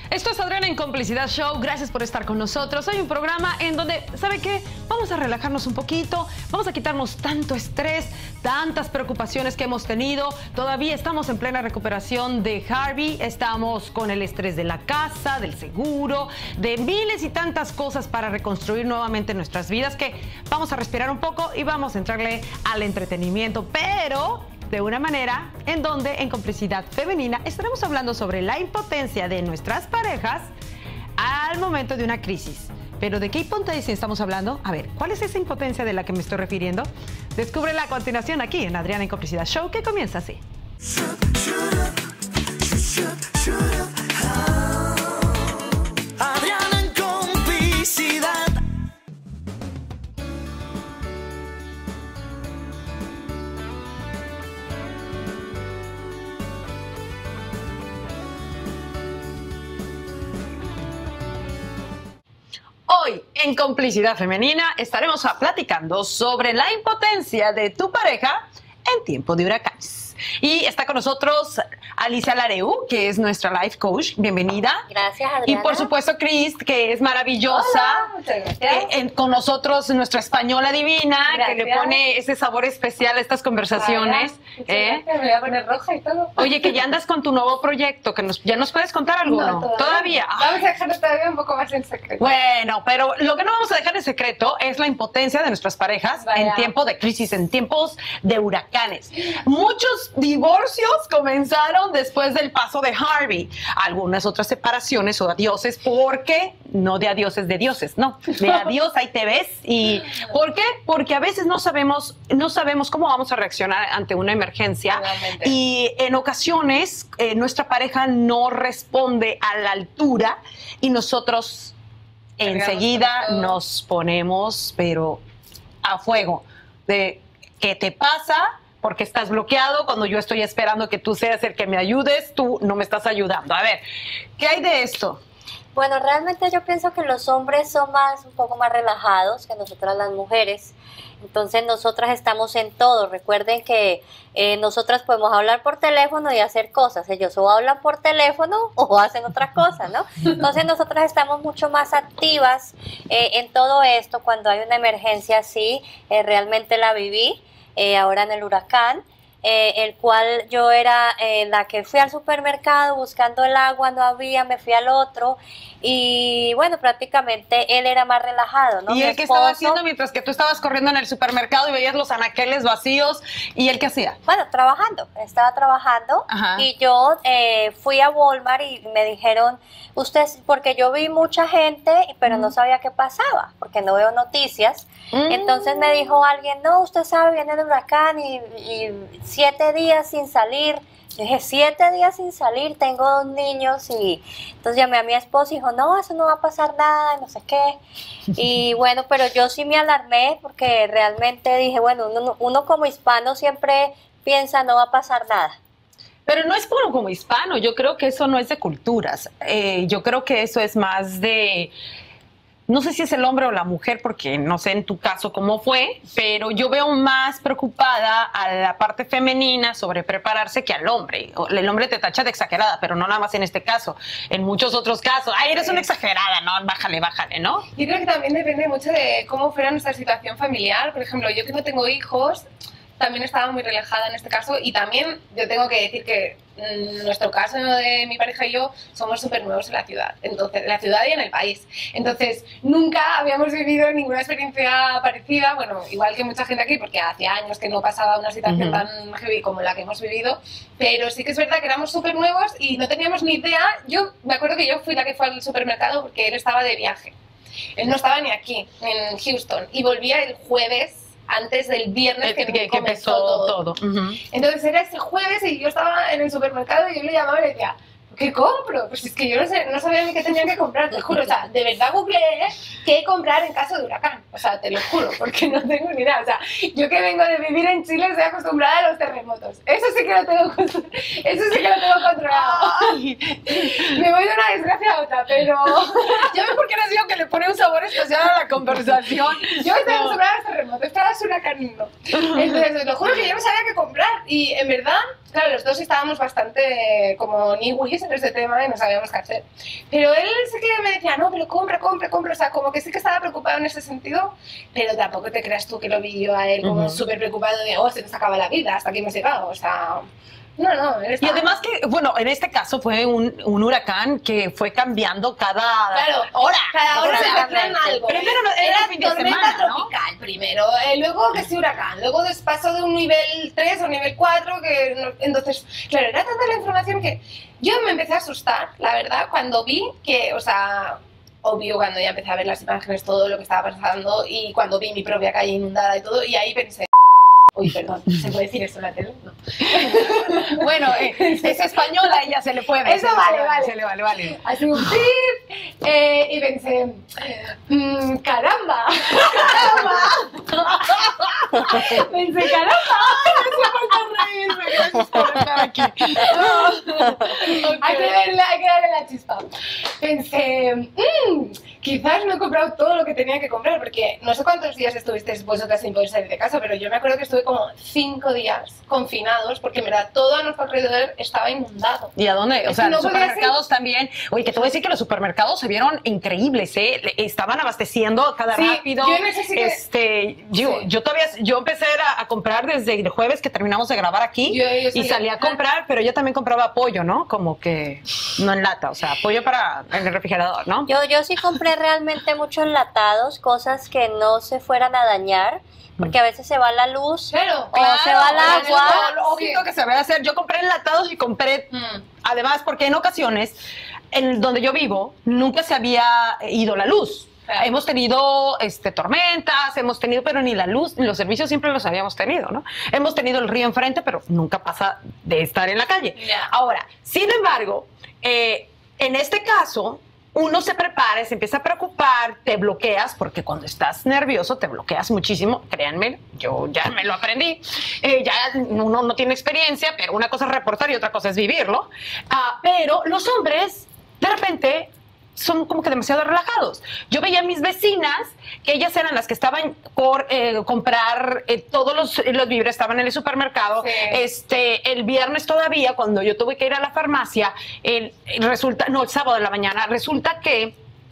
Esto es Adriana en Complicidad Show. Gracias por estar con nosotros. Hay un programa en donde, ¿sabe qué? Vamos a relajarnos un poquito, vamos a quitarnos tanto estrés, tantas preocupaciones que hemos tenido. Todavía estamos en plena recuperación de Harvey, estamos con el estrés de la casa, del seguro, de miles y tantas cosas para reconstruir nuevamente nuestras vidas, que vamos a respirar un poco y vamos a entrarle al entretenimiento, pero de una manera en donde en Complicidad Femenina estaremos hablando sobre la impotencia de nuestras parejas al momento de una crisis. ¿Pero de qué impotencia estamos hablando? A ver, ¿cuál es esa impotencia de la que me estoy refiriendo? Descúbrela a continuación aquí en Adriana en Complicidad Show, que comienza así. Adriana en Complicidad. Hoy, en Complicidad Femenina, estaremos platicando sobre la impotencia de tu pareja en tiempo de huracanes. Y está con nosotros Alicia Lareu, que es nuestra life coach. Bienvenida. Gracias, Adriana. Y por supuesto, Cris, que es maravillosa. Hola, muchas gracias. Con nosotros, nuestra española divina, Gracias. que le pone ese sabor especial a estas conversaciones. Muchas gracias, me voy a poner roja y todo. Oye, que ya andas con tu nuevo proyecto, que ya nos puedes contar algo, ¿no? ¿Todavía? Vamos a dejarlo todavía un poco más en secreto. Bueno, pero lo que no vamos a dejar en secreto es la impotencia de nuestras parejas en tiempo de crisis, en tiempos de huracanes. Muchos divorcios comenzaron después del paso de Harvey. Algunas otras separaciones o adioses, porque no de adioses de dioses, no, de adiós, ahí te ves. ¿Y por qué? Porque a veces no sabemos cómo vamos a reaccionar ante una emergencia. Realmente. Y en ocasiones nuestra pareja no responde a la altura y nosotros enseguida nos ponemos, pero a fuego, de ¿qué te pasa? Porque estás bloqueado cuando yo estoy esperando que tú seas el que me ayudes, tú no me estás ayudando. A ver, ¿qué hay de esto? Bueno, realmente yo pienso que los hombres son un poco más relajados que nosotras las mujeres. Entonces nosotras estamos en todo. Recuerden que nosotras podemos hablar por teléfono y hacer cosas. Ellos o hablan por teléfono o hacen otras cosas, ¿no? Entonces nosotras estamos mucho más activas en todo esto. Cuando hay una emergencia así, realmente la viví ahora en el huracán. El cual yo era la que fui al supermercado buscando el agua, no había, me fui al otro y bueno, prácticamente él era más relajado, ¿no? ¿Y él qué estaba haciendo mientras que tú estabas corriendo en el supermercado y veías los anaqueles vacíos? ¿Y él qué hacía? Bueno, estaba trabajando. Ajá. Y yo fui a Walmart y me dijeron, porque yo vi mucha gente, pero no sabía qué pasaba, porque no veo noticias. Entonces me dijo alguien, no, usted sabe, viene el huracán y 7 días sin salir. Yo dije, 7 días sin salir, tengo 2 niños y entonces llamé a mi esposo y dijo, no, eso no va a pasar nada, no sé qué. Y bueno, pero yo sí me alarmé porque realmente dije, bueno, uno como hispano siempre piensa no va a pasar nada. Pero no es puro como hispano, yo creo que eso no es de culturas, yo creo que eso es más de... No sé si es el hombre o la mujer, porque no sé en tu caso cómo fue, pero yo veo más preocupada a la parte femenina sobre prepararse que al hombre. El hombre te tacha de exagerada, pero no nada más en este caso. En muchos otros casos, ay, eres una exagerada, ¿no? Bájale, ¿no? Yo creo que también depende mucho de cómo fuera nuestra situación familiar. Por ejemplo, yo que no tengo hijos, también estaba muy relajada en este caso y también yo tengo que decir que en nuestro caso de mi pareja y yo somos súper nuevos en la ciudad, entonces, en la ciudad y en el país. Entonces, nunca habíamos vivido ninguna experiencia parecida, bueno, igual que mucha gente aquí, porque hacía años que no pasaba una situación tan heavy como la que hemos vivido, pero sí que es verdad que éramos súper nuevos y no teníamos ni idea. Yo me acuerdo que yo fui la que fue al supermercado porque él estaba de viaje. Él no estaba ni aquí, en Houston, y volvía el jueves antes del viernes que empezó todo. Entonces era ese jueves y yo estaba en el supermercado y yo le llamaba y le decía, ¿qué compro? Pues es que yo no sabía ni qué tenía que comprar, te juro. O sea, de verdad googleé qué comprar en caso de huracán. O sea, te lo juro, porque no tengo ni idea. O sea, yo que vengo de vivir en Chile estoy acostumbrada a los terremotos. Eso sí que lo tengo controlado. Me voy de una desgracia a otra, pero... Ya ves por qué les digo que le pone un sabor especial a la conversación. Yo estoy acostumbrada a los terremotos, estaba huracanino. Entonces, te lo juro que yo no sabía qué comprar. Y en verdad... claro, los dos estábamos bastante como niwis en ese tema y no sabíamos qué hacer. Pero él sí que me decía, no, pero compra, o sea, como que sí que estaba preocupado en ese sentido, pero tampoco te creas tú que lo vi yo a él como súper preocupado de, oh, se nos acaba la vida, hasta aquí hemos llegado, o sea... No, él Y estaba... además que, bueno, en este caso fue un huracán que fue cambiando cada hora. Cada hora O sea, se hacían algo. Primero era fin de tormenta semana, ¿no? tropical primero, luego que sí huracán, luego pasó de un nivel 3 a un nivel 4, entonces, claro, era tanta la información que yo me empecé a asustar, la verdad, cuando vi que, o sea, obvio cuando ya empecé a ver las imágenes, todo lo que estaba pasando y cuando vi mi propia calle inundada y todo, y ahí pensé, uy, perdón, ¿se puede decir eso en la tele? No. Bueno, es española, ella se le puede. Eso vale. Se le vale. Así un tip, y pensé, caramba. Pensé, caramba. Gracias por estar aquí. Hay que darle la chispa. Pensé, quizás no he comprado todo lo que tenía que comprar, porque no sé cuántos días estuvisteis vosotras sin poder salir de casa, pero yo me acuerdo que estuve como 5 días confinados, porque en verdad todo a nuestro alrededor estaba inundado. ¿Y a dónde? O sea, no los podía supermercados también. Oye, que te voy a decir que los supermercados se vieron increíbles, ¿eh? Estaban abasteciendo cada Sí, rápido. yo en ese sí que... Yo empecé a comprar desde el jueves que terminamos de grabar aquí Yo y salí a comprar, pero yo también compraba pollo, ¿no? Como que no en lata, o sea, pollo para en el refrigerador, ¿no? Yo sí compré realmente muchos enlatados, cosas que no se fueran a dañar, porque a veces se va la luz Claro, o se va el agua. Lo lógico que se va a hacer. Yo compré enlatados y compré, además, porque en ocasiones, en donde yo vivo, nunca se había ido la luz. Claro. Hemos tenido tormentas, pero ni la luz, ni los servicios siempre los habíamos tenido, ¿no? Hemos tenido el río enfrente, pero nunca pasa de estar en la calle. Yeah. Ahora, sin embargo, en este caso, uno se prepara, se empieza a preocupar, te bloqueas, porque cuando estás nervioso te bloqueas muchísimo, créanme, yo ya me lo aprendí, ya uno no tiene experiencia, pero una cosa es reportar y otra cosa es vivirlo, pero los hombres, de repente, son como que demasiado relajados. Yo veía a mis vecinas, que ellas eran las que estaban por comprar todos los víveres, estaban en el supermercado. Sí. El viernes todavía, cuando yo tuve que ir a la farmacia, el sábado de la mañana, resulta que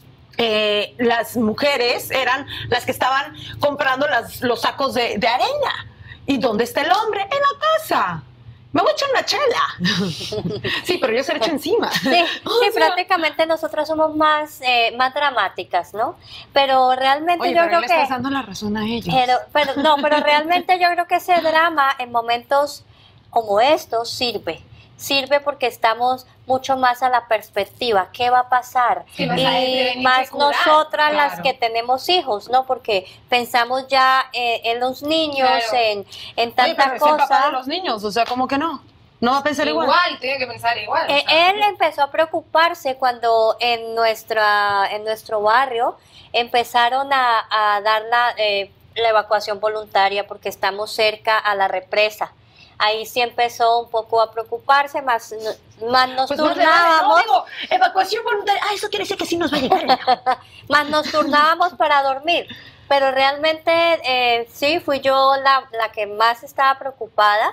las mujeres eran las que estaban comprando los sacos de arena. ¿Y dónde está el hombre? En la casa. Me voy a echar una chela. Sí, pero yo se la echo encima. Sí, prácticamente nosotras somos más dramáticas, ¿no? Pero realmente Oye, yo pero creo le que... estás dando la razón a ellos. Pero realmente yo creo que ese drama en momentos como estos sirve porque estamos mucho más a la perspectiva, ¿qué va a pasar? Sí, vas a prevenir Y más que curar, nosotras las claro. que tenemos hijos, ¿no? Porque pensamos ya en los niños, Claro. en Oye, tanta pero es el papá de cosa. los niños, o sea, como que no. No va a pensar igual. Tiene que pensar igual. o sea. Él empezó a preocuparse cuando en nuestro barrio empezaron a dar la evacuación voluntaria porque estamos cerca a la represa. Ahí sí empezó un poco a preocuparse, más nos Pues turnábamos. Evacuación voluntaria. Eso quiere decir que sí nos va a llegar. Más nos turnábamos para dormir. Pero realmente sí, fui yo la que más estaba preocupada.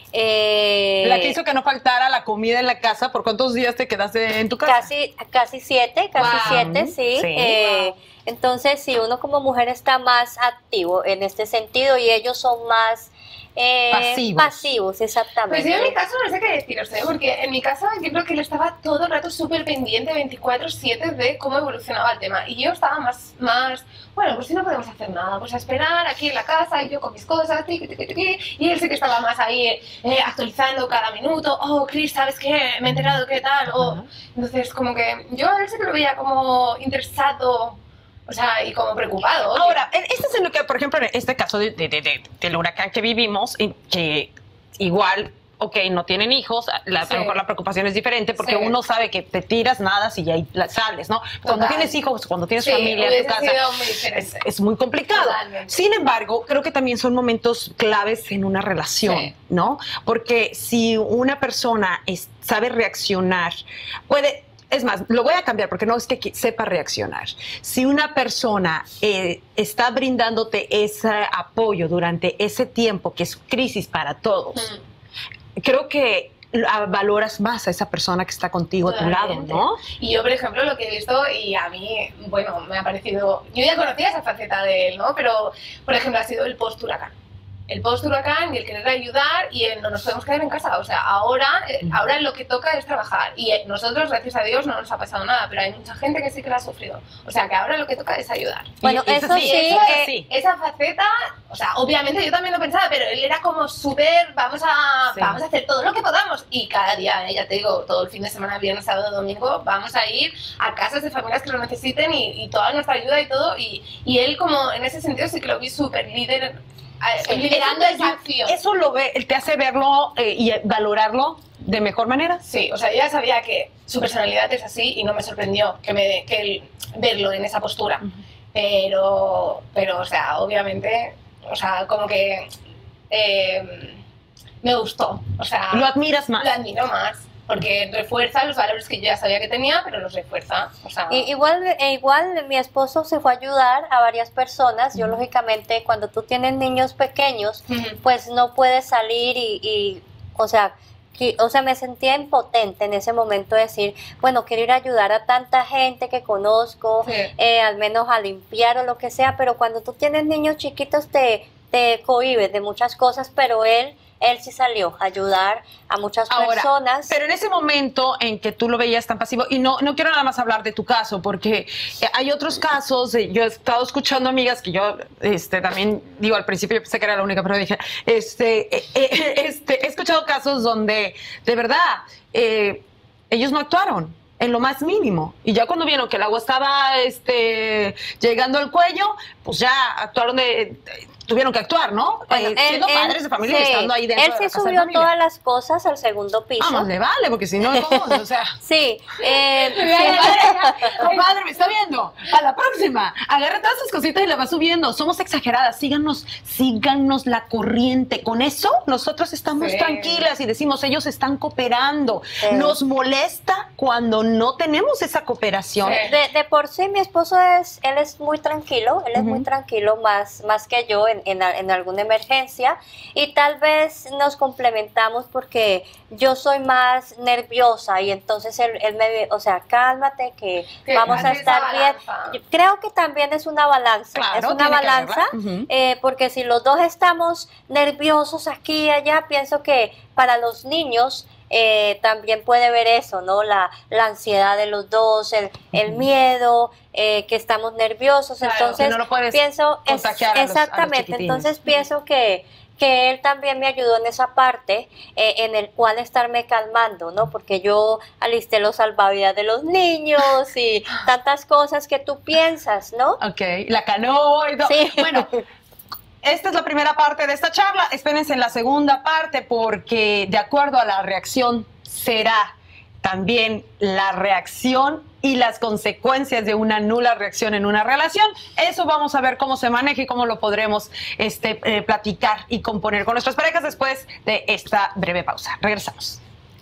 La que hizo que no faltara la comida en la casa. ¿Por cuántos días te quedaste en tu casa? Casi siete, Wow. sí. Sí. Entonces, sí, uno como mujer está más activo en este sentido y ellos son más pasivos, exactamente. Pues yo en mi caso no sé qué deciros, porque en mi casa yo creo que él estaba todo el rato súper pendiente 24/7 de cómo evolucionaba el tema. Y yo estaba más, bueno, pues si no podemos hacer nada, pues a esperar aquí en la casa y yo con mis cosas, tiqui, tiqui, tiqui. Y él sí que estaba más ahí actualizando cada minuto. Oh, Chris, ¿sabes qué? Me he enterado qué tal. Entonces, como que yo a él sí que lo veía como interesado. O sea, y como preocupado. Oye. Ahora, esto es en lo que, por ejemplo, en este caso del huracán que vivimos, que igual, no tienen hijos, a lo mejor la preocupación es diferente porque Sí. uno sabe que te tiras, nadas y ahí sales, ¿no? Cuando Total. tienes hijos, cuando tienes Sí, familia en tu hubiese casa, sido muy diferente. es muy complicado. Totalmente. Sin embargo, creo que también son momentos claves en una relación, Sí. ¿no? Porque si una persona sabe reaccionar, es más, lo voy a cambiar porque no es que sepa reaccionar. Si una persona está brindándote ese apoyo durante ese tiempo que es crisis para todos, creo que valoras más a esa persona que está contigo a tu lado, Totalmente. ¿no? Y yo, por ejemplo, lo que he visto, y a mí, bueno, me ha parecido... Yo ya conocía esa faceta de él, ¿no? Pero, por ejemplo, ha sido el post-huracán. El post-huracán y el querer ayudar y el no nos podemos quedar en casa. O sea, ahora lo que toca es trabajar. Y nosotros, gracias a Dios, no nos ha pasado nada, pero hay mucha gente que sí que la ha sufrido. O sea, que ahora lo que toca es ayudar. Bueno, Y eso sí, sí. Esa faceta, o sea, obviamente yo también lo pensaba, pero él era como súper, vamos a hacer todo lo que podamos. Y cada día, ya te digo, todo el fin de semana, viernes, sábado, domingo, vamos a ir a casas de familias que lo necesiten y toda nuestra ayuda y todo. Y él como, en ese sentido, sí que lo vi súper líder, liderando esa acción. Eso te hace verlo y valorarlo de mejor manera. Sí, o sea, yo ya sabía que su personalidad es así y no me sorprendió verlo en esa postura. Pero, o sea, obviamente, o sea, como que me gustó. O sea, Lo admiras más. Lo admiro más, porque refuerza los valores que yo ya sabía que tenía, pero los refuerza. O sea, Igual mi esposo se fue a ayudar a varias personas. Yo lógicamente cuando tú tienes niños pequeños, pues no puedes salir o sea, me sentía impotente en ese momento de decir, bueno, quiero ir a ayudar a tanta gente que conozco, al menos a limpiar o lo que sea, pero cuando tú tienes niños chiquitos te cohibes de muchas cosas, pero él sí salió a ayudar a muchas personas. Pero en ese momento en que tú lo veías tan pasivo, y no quiero nada más hablar de tu caso, porque hay otros casos, yo he estado escuchando amigas que yo también, digo, al principio yo pensé que era la única, pero dije, he escuchado casos donde, de verdad, ellos no actuaron en lo más mínimo, y ya cuando vieron que el agua estaba llegando al cuello, pues ya actuaron tuvieron que actuar, ¿no? Bueno, siendo padres de familia y estando ahí dentro él de la sí casa de subió familia. todas las cosas al segundo piso. Vamos, le vale, porque si no, ¿cómo? O sea... Sí. Compadre, me está viendo. A la próxima. Agarra todas sus cositas y la va subiendo. Somos exageradas. Síganos la corriente. Con eso, nosotros estamos tranquilas y decimos, ellos están cooperando. Nos molesta cuando no tenemos esa cooperación. De por sí, mi esposo él es muy tranquilo. Él es muy tranquilo, más que yo en alguna emergencia, y tal vez nos complementamos porque yo soy más nerviosa y entonces él me, o sea, cálmate que vamos a estar bien. Yo creo que también es una balanza, Claro, es una tiene que balanza, porque si los dos estamos nerviosos aquí y allá, pienso que para los niños también puede ver eso, ¿no? La ansiedad de los dos, el miedo, que estamos nerviosos, Claro, entonces que no lo puedes pienso contagiar a los exactamente, chiquitines. entonces pienso que él también me ayudó en esa parte, en el cual estarme calmando, ¿no? Porque yo alisté los salvavidas de los niños y tantas cosas que tú piensas, ¿no? Ok, la canoa y todo. Sí. Bueno, esta es la primera parte de esta charla. Espérense en la segunda parte porque de acuerdo a la reacción será también la reacción y las consecuencias de una nula reacción en una relación. Eso vamos a ver cómo se maneja y cómo lo podremos platicar y componer con nuestras parejas después de esta breve pausa. Regresamos.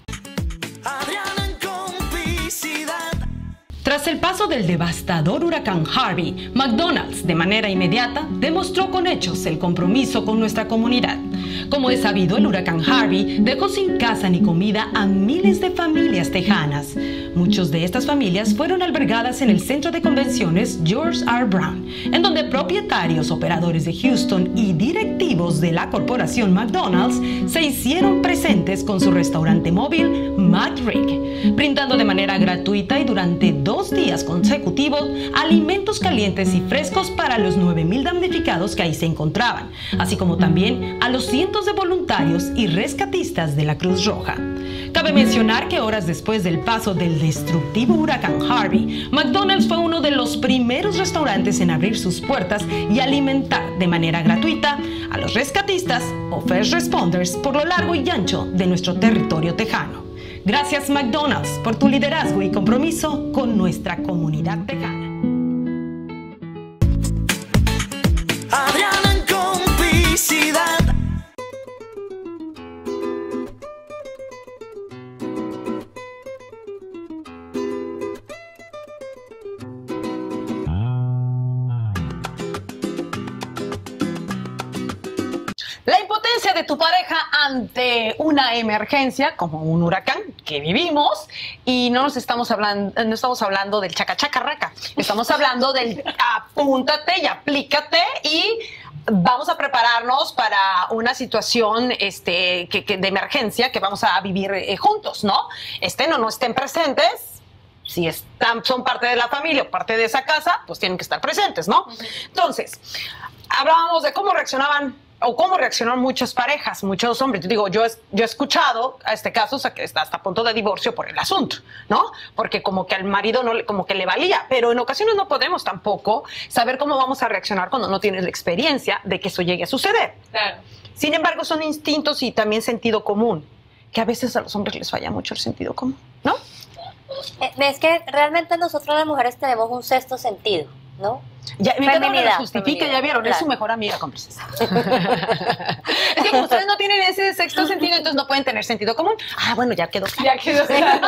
Adriana en complicidad. Tras el paso del devastador huracán Harvey, McDonald's de manera inmediata demostró con hechos el compromiso con nuestra comunidad. Como es sabido, el huracán Harvey dejó sin casa ni comida a miles de familias tejanas. Muchas de estas familias fueron albergadas en el centro de convenciones George R. Brown, en donde propietarios, operadores de Houston y directivos de la corporación McDonald's se hicieron presentes con su restaurante móvil McRig, brindando de manera gratuita y durante 2 días consecutivos alimentos calientes y frescos para los 9,000 damnificados que ahí se encontraban, así como también a los cientos de voluntarios y rescatistas de la Cruz Roja. Cabe mencionar que horas después del paso del destructivo huracán Harvey, McDonald's fue uno de los primeros restaurantes en abrir sus puertas y alimentar de manera gratuita a los rescatistas o first responders por lo largo y ancho de nuestro territorio tejano. Gracias McDonald's por tu liderazgo y compromiso con nuestra comunidad tejana. Adriana en complicidad. La impotencia de tu pareja ante una emergencia como un huracán que vivimos y no estamos hablando del chacachacarraca, estamos hablando del apúntate y aplícate y vamos a prepararnos para una situación de emergencia que vamos a vivir juntos, ¿no? No estén presentes. Si son parte de la familia o parte de esa casa, pues tienen que estar presentes, ¿no? Entonces, hablábamos de cómo reaccionaban o cómo reaccionaron muchas parejas, muchos hombres. Digo, yo he escuchado a este caso, o sea, que está hasta a punto de divorcio por el asunto, ¿no? Porque como que al marido como que le valía, pero en ocasiones no podemos tampoco saber cómo vamos a reaccionar cuando no tienes la experiencia de que eso llegue a suceder. Claro. Sin embargo, son instintos y también sentido común, que a veces a los hombres les falla mucho el sentido común, ¿no? Es que realmente nosotros las mujeres tenemos un sexto sentido, ¿no? Ya, me encanta que Feminidad, lo justifique, feminidad, ya vieron, es claro. su mejor amiga cómplice. Es que como ustedes no tienen ese sexto sentido, entonces no pueden tener sentido común. Ah, bueno, ya quedó claro. Ya quedó claro.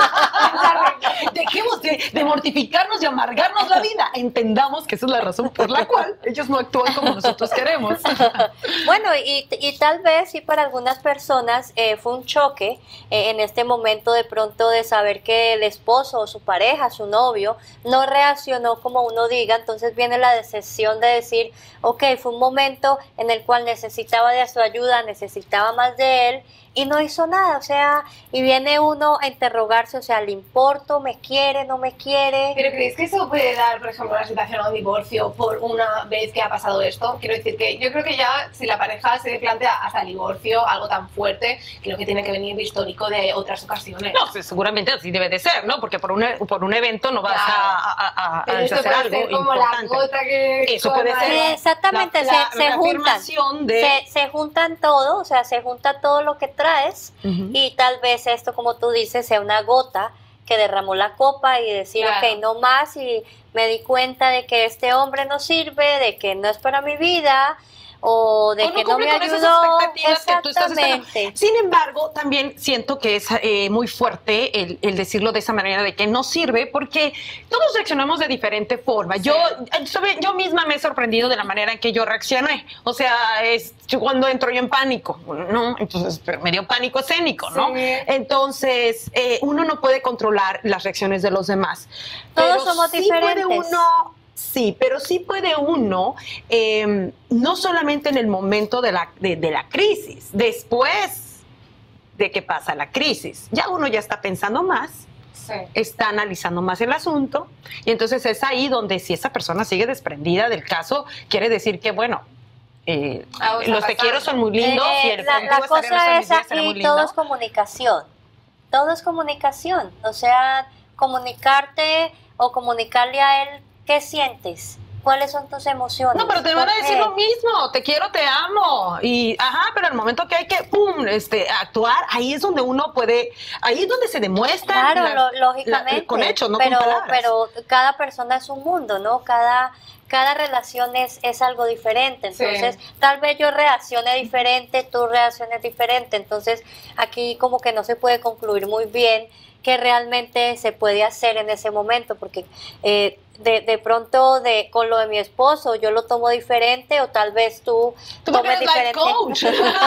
Dejemos de mortificarnos y amargarnos la vida. Entendamos que esa es la razón por la cual ellos no actúan como nosotros queremos. Bueno, y tal vez sí para algunas personas fue un choque en este momento de pronto de saber que el esposo o su pareja, su novio, no reaccionó como uno diga, entonces viene la decepción de decir, ok, fue un momento en el cual necesitaba de su ayuda, necesitaba más de él y no hizo nada, o sea, y viene uno a interrogarse, o sea, ¿le importo? ¿Me quiere? ¿No me quiere? ¿Pero creéis que eso puede dar, por ejemplo, una situación a un divorcio por una vez que ha pasado esto? Quiero decir que yo creo que ya si la pareja se plantea hasta el divorcio, algo tan fuerte, creo que tiene que venir de histórico de otras ocasiones. No, pues, seguramente así debe de ser, ¿no? Porque por un evento no vas Claro. a Pero esto hacer puede algo ser como importante. la gota que... Eso puede ser. Exactamente, La se juntan. reafirmación de... Se juntan todo, o sea, se junta todo lo que traes Ujú. y tal vez esto, como tú dices, sea una gota que derramó la copa y decir, Claro. ok, no más y me di cuenta de que este hombre no sirve, de que no es para mi vida o de O que no me cumple con esas ayudó. expectativas que tú estás esperando. Exactamente. Sin embargo, también siento que es muy fuerte el decirlo de esa manera de que no sirve, porque todos reaccionamos de diferente forma. Sí. Yo misma me he sorprendido de la manera en que yo reaccioné. O sea, cuando entro yo en pánico, ¿no? Entonces me dio pánico escénico, ¿no? Sí. Entonces, uno no puede controlar las reacciones de los demás. Todos Pero somos sí diferentes. puede uno... Sí, pero sí puede uno, no solamente en el momento de la crisis, después de que pasa la crisis, ya uno ya está pensando más, Sí. está analizando más el asunto, y entonces es ahí donde si esa persona sigue desprendida del caso, quiere decir que, bueno, Algo está los te pasando. quiero son muy lindos y el La contigo estaré cosa en es mis días, será muy aquí, todo lindo. es comunicación. Todo es comunicación. O sea, comunicarte o comunicarle a él qué sientes, cuáles son tus emociones. No, pero te van a ¿Por decir qué? lo mismo, te quiero, te amo. Y, ajá, pero al momento que hay que, pum, actuar, ahí es donde uno puede, ahí es donde se demuestra. Claro, lógicamente. con hechos, no pero, con palabras. pero cada persona es un mundo, ¿no? Cada relación es algo diferente. Entonces, Sí. tal vez yo reaccione diferente, tú reacciones diferente. Entonces, aquí como que no se puede concluir muy bien qué realmente se puede hacer en ese momento, porque de pronto con lo de mi esposo yo lo tomo diferente o tal vez tú Tú porque tomes eres life diferente. coach.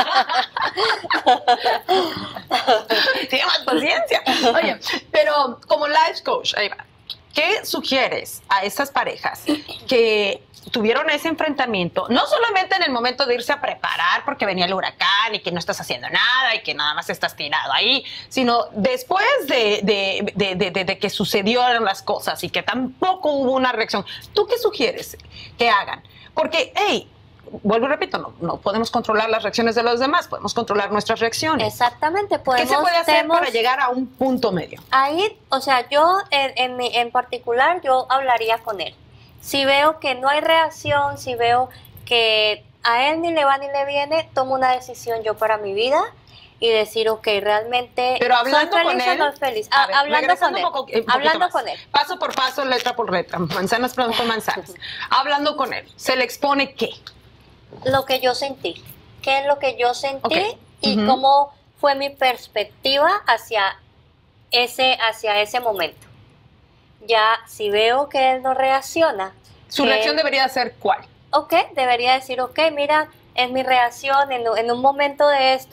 Tiene más paciencia. Oye, pero como life coach, ahí va. ¿Qué sugieres a esas parejas que tuvieron ese enfrentamiento, no solamente en el momento de irse a preparar porque venía el huracán y que no estás haciendo nada y que nada más estás tirado ahí, sino después de que sucedieron las cosas y que tampoco hubo una reacción? ¿Tú qué sugieres que hagan? Porque, hey, vuelvo y repito, no podemos controlar las reacciones de los demás, podemos controlar nuestras reacciones. Exactamente, ¿Qué se puede hacer para llegar a un punto medio? Ahí, o sea, yo en particular, yo hablaría con él. Si veo que no hay reacción, si veo que a él ni le va ni le viene, tomo una decisión yo para mi vida y decir, ok, realmente Pero hablando soy con feliz o él, no soy feliz. a ver, Hablando con regresando él. un poquito Hablando más. con él. Paso por paso, letra por letra, manzanas por manzanas. Hablando con él, ¿se le expone qué? Lo que yo sentí. ¿Qué es lo que yo sentí? Ok. Y Ujú. cómo fue mi perspectiva hacia ese momento. Ya, si veo que él no reacciona. Su que reacción él- debería ser ¿cuál? Ok, debería decir, ok, mira, es mi reacción en un momento de estos,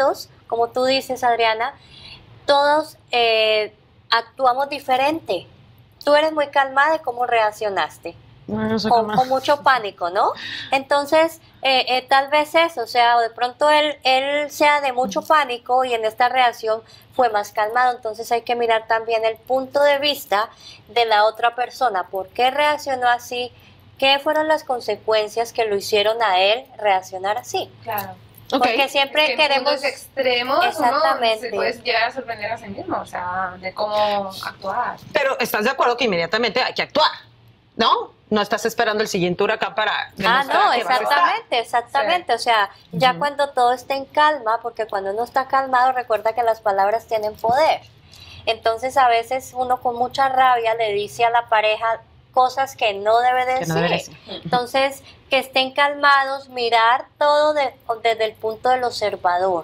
como tú dices, Adriana, todos actuamos diferente. Tú eres muy calmada y cómo reaccionaste. No sé Con mucho pánico, ¿no? Entonces, tal vez eso, o sea, de pronto él sea de mucho pánico y en esta reacción fue más calmado. Entonces hay que mirar también el punto de vista de la otra persona. ¿Por qué reaccionó así? ¿Qué fueron las consecuencias que lo hicieron a él reaccionar así? Claro. Porque siempre Es que en queremos... puntos extremos Exactamente. uno se puede llegar a sorprender a sí mismo, o sea, de cómo actuar. Pero estás de acuerdo que inmediatamente hay que actuar, ¿no? No estás esperando el siguiente huracán para demostrar No, que vas a estar. exactamente. O sea, ya cuando todo esté en calma, porque cuando uno está calmado, recuerda que las palabras tienen poder. Entonces, a veces uno con mucha rabia le dice a la pareja cosas que no debe Que decir. no debe decir. Entonces, que estén calmados, mirar todo desde el punto del observador.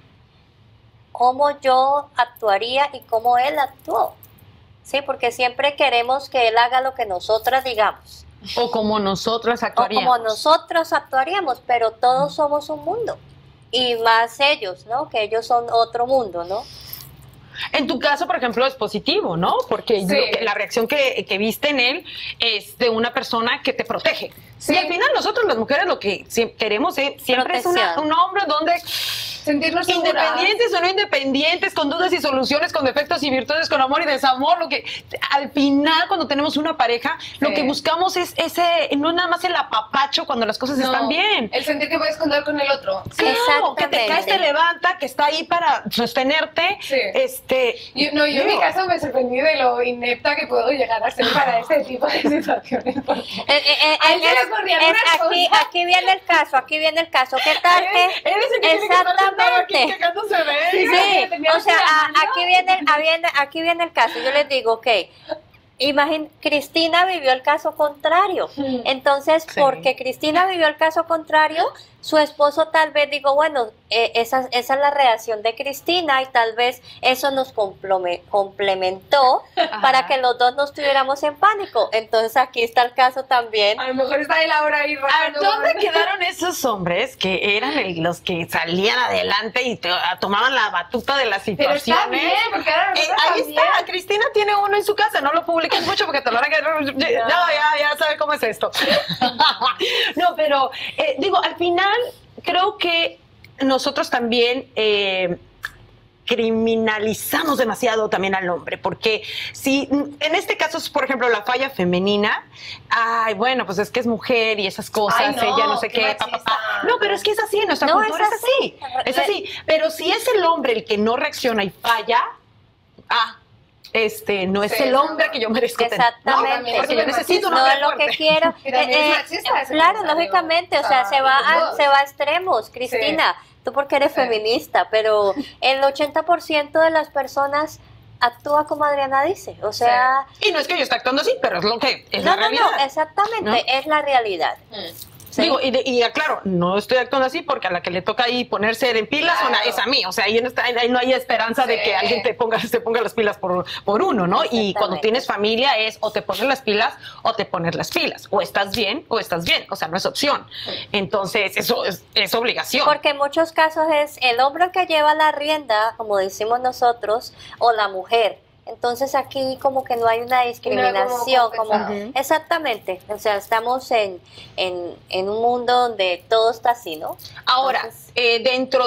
Cómo yo actuaría y cómo él actuó. Sí, porque siempre queremos que él haga lo que nosotras digamos. O como nosotras O actuaríamos. como nosotros actuaríamos, pero todos somos un mundo. Y más ellos, ¿no? Que ellos son otro mundo, ¿no? En tu caso, por ejemplo, es positivo, ¿no? Porque Sí. la reacción que viste en él es de una persona que te protege. Sí. Y al final nosotros las mujeres lo que queremos siempre es Protección. un hombre donde Sentirnos seguras. independientes o no independientes, con dudas y soluciones, con defectos y virtudes, con amor y desamor, lo que al final cuando tenemos una pareja, lo Sí. que buscamos es no es nada más el apapacho cuando las cosas No, están bien. el sentir que puedes contar con el otro. Claro, que te caes, Exactamente. te levanta, que está ahí para sostenerte. Sí. Yo Yo en mi caso me sorprendí de lo inepta que puedo llegar a ser para este tipo de situaciones. Porque a él se le ocurrían unas cosas. aquí viene el caso. ¿Qué tal que? Eres el que tiene que estar sentado aquí Exactamente. quejándose de él. Sí, que tenía o sea, la mano. aquí viene el caso. Yo les digo, ok, Cristina vivió el caso contrario. Entonces, Sí. porque Cristina vivió el caso contrario, su esposo tal vez digo, bueno, esa es la reacción de Cristina y tal vez eso nos complementó para que los dos no estuviéramos en pánico. Entonces, aquí está el caso también. A lo mejor está él ahora ahí A ver, rajando. ¿dónde quedaron esos hombres que eran los que salían adelante y tomaban la batuta de las Pero está situaciones? bien, porque ahora nosotros Ahí también. está, Cristina tiene uno en su casa, no lo publiques mucho porque te lo van a quedar. Ya sabe cómo es esto. No, pero digo, al final creo que nosotros también criminalizamos demasiado también al hombre, porque si en este caso es, por ejemplo, la falla femenina, ay, bueno, pues es que es mujer y esas cosas, Ay, no, ella no sé qué qué, machista. No, pero es que es así, en nuestra No, cultura es es así. Es así. Pero si es el hombre el que no reacciona y falla, no es Sí, el hombre no. que yo merezco tener. Exactamente. No, porque yo necesito un No hombre es lo que fuerte. quiero. Y también es machista ese Claro, comentario. lógicamente, o O sea, sea, se va a extremos, Cristina. Tú porque eres Sí. feminista, pero el 80% de las personas actúa como Adriana dice. O sea, Y no es que yo esté actuando así, pero es lo que es no, la realidad. exactamente, ¿No? es la realidad. Sí. Digo, y aclaro, no estoy actuando así porque a la que le toca ahí ponerse en pilas Claro. es a mí. O sea, ahí no hay esperanza de Sí. que alguien se ponga las pilas por uno, ¿no? Y Exactamente. cuando tienes familia es o te pones las pilas o te pones las pilas. O estás bien o estás bien. O sea, no es opción. Entonces, eso es obligación. Porque en muchos casos es el hombre que lleva la rienda, como decimos nosotros, o la mujer. Entonces aquí como que no hay una discriminación, como compensado. exactamente. O sea, estamos en un mundo donde todo está así, ¿no? Ahora, Entonces, dentro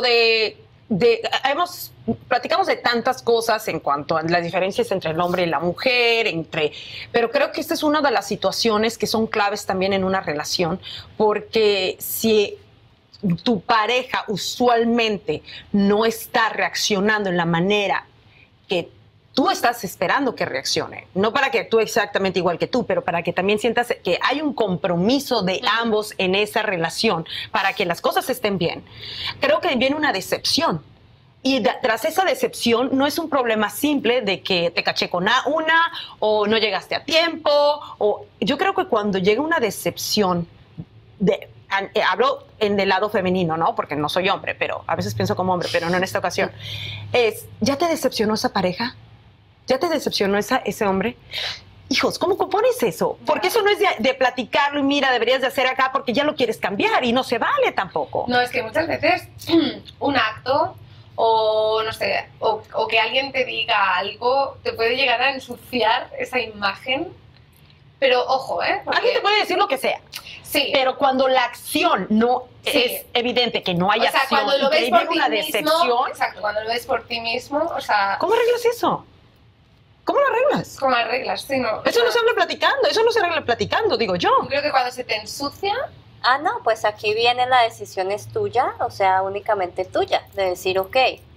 platicamos de tantas cosas en cuanto a las diferencias entre el hombre y la mujer, pero creo que esta es una de las situaciones que son claves también en una relación, porque si tu pareja usualmente no está reaccionando en la manera que tú estás esperando que reaccione, no para que actúe exactamente igual que tú, pero para que también sientas que hay un compromiso de ambos en esa relación para que las cosas estén bien. Creo que viene una decepción. Y tras esa decepción no es un problema simple de que te caché con una o no llegaste a tiempo. Yo creo que cuando llega una decepción, hablo en el lado femenino, ¿no? Porque no soy hombre, pero a veces pienso como hombre, pero no en esta ocasión. ¿Ya te decepcionó esa pareja? ¿Ya te decepcionó ese hombre? Hijos, ¿cómo compones eso? Porque eso no es de platicarlo y mira, deberías de hacer acá porque ya lo quieres cambiar y no se vale tampoco. No, es que muchas veces un acto o no sé, o que alguien te diga algo, te puede llegar a ensuciar esa imagen. Pero ojo, porque- Alguien te puede decir lo que sea. Sí. Pero cuando la acción no Sí. es evidente que no hay O sea, acción cuando lo y que ves por viene ti una mismo, decepción, exacto, cuando lo ves por ti mismo, o sea, ¿cómo arreglas eso? ¿Cómo lo arreglas? ¿cómo arreglas? Sí, no, o Eso sea, no se habla platicando, eso no se arregla platicando, digo yo. yo creo que cuando se te ensucia, Ah, no, pues aquí viene la decisión es tuya, o sea, únicamente tuya, de decir, ok,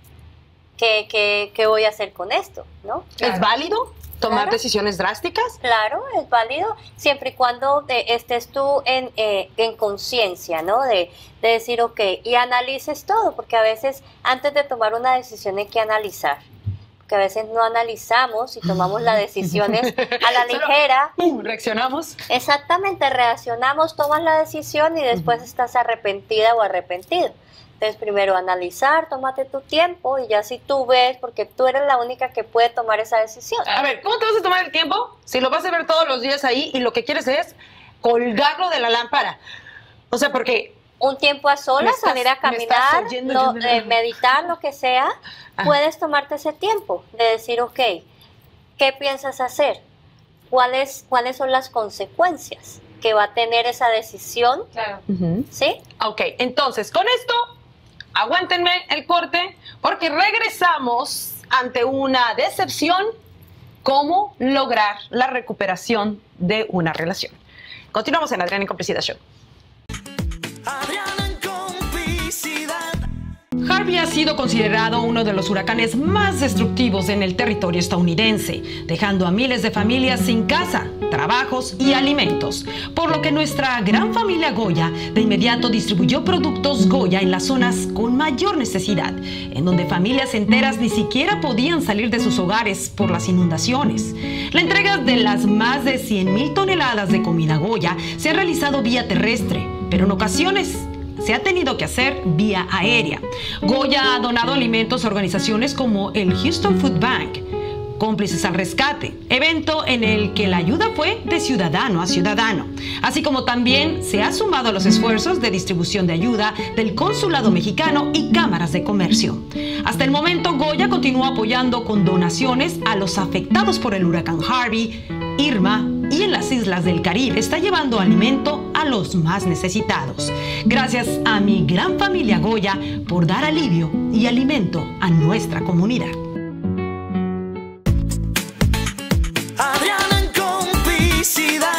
¿qué voy a hacer con esto? ¿No? Claro. ¿Es válido tomar Claro. decisiones drásticas? Claro, es válido, siempre y cuando estés tú en conciencia, ¿no? De decir, ok, y analices todo, porque a veces antes de tomar una decisión hay que analizar, porque a veces no analizamos y tomamos las decisiones a la Solo- ligera. Reaccionamos. Exactamente, reaccionamos, tomas la decisión y después estás arrepentida o arrepentido. Entonces, primero analizar, tómate tu tiempo y ya si tú ves, porque tú eres la única que puede tomar esa decisión. A ver, ¿cómo te vas a tomar el tiempo si lo vas a ver todos los días ahí y lo que quieres es colgarlo de la lámpara? O sea, porque Un tiempo a solas, Me estás- salir a me estás caminar, oyendo, no, yo me- meditar, lo que sea, Ajá. puedes tomarte ese tiempo de decir, ok, ¿qué piensas hacer? ¿Cuáles son las consecuencias que va a tener esa decisión? claro. ¿Sí? Ok, entonces, con esto, aguántenme el corte, porque regresamos ante una decepción, cómo lograr la recuperación de una relación. Continuamos en Adriana en Complicidad Show. Adriana en complicidad. Harvey ha sido considerado uno de los huracanes más destructivos en el territorio estadounidense, dejando a miles de familias sin casa, trabajos y alimentos, por lo que nuestra gran familia Goya de inmediato distribuyó productos Goya en las zonas con mayor necesidad, en donde familias enteras ni siquiera podían salir de sus hogares por las inundaciones. La entrega de las más de 100,000 toneladas de comida Goya se ha realizado vía terrestre, pero en ocasiones se ha tenido que hacer vía aérea. Goya ha donado alimentos a organizaciones como el Houston Food Bank, Cómplices al Rescate, evento en el que la ayuda fue de ciudadano a ciudadano, así como también se ha sumado a los esfuerzos de distribución de ayuda del Consulado Mexicano y cámaras de comercio. Hasta el momento, Goya continúa apoyando con donaciones a los afectados por el huracán Harvey, Irma y en las islas del Caribe está llevando alimento a los más necesitados. Gracias a mi gran familia Goya por dar alivio y alimento a nuestra comunidad. Adriana en complicidad.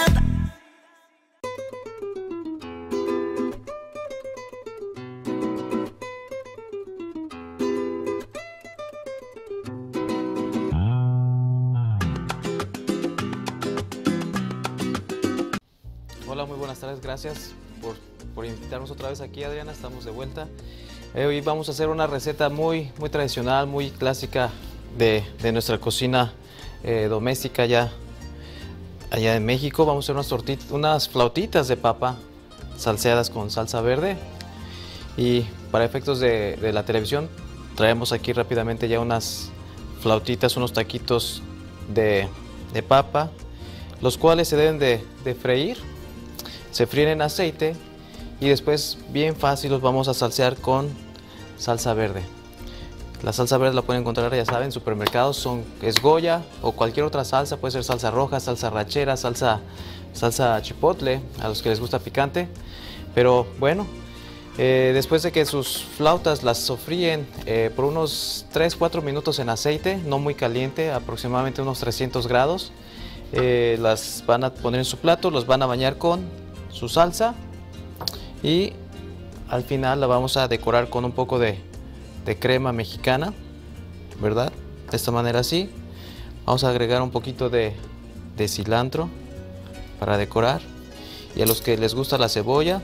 Hola, muy buenas tardes, gracias por invitarnos otra vez aquí, Adriana, estamos de vuelta. Hoy vamos a hacer una receta muy tradicional, muy clásica de nuestra cocina doméstica allá en México. Vamos a hacer unas flautitas de papa salseadas con salsa verde. Y para efectos de la televisión, traemos aquí rápidamente ya unas flautitas, unos taquitos de papa, los cuales se deben de freír. Se fríen en aceite y después bien fácil los vamos a salsear con salsa verde. La salsa verde la pueden encontrar, ya saben, en supermercados, es Goya o cualquier otra salsa, puede ser salsa roja, salsa rachera, salsa chipotle, a los que les gusta picante. Pero bueno, después de que sus flautas las sofríen por unos 3-4 minutos en aceite, no muy caliente, aproximadamente unos 300 grados, las van a poner en su plato, los van a bañar con su salsa y al final la vamos a decorar con un poco de crema mexicana, ¿verdad? De esta manera así. Vamos a agregar un poquito de cilantro para decorar, y a los que les gusta la cebolla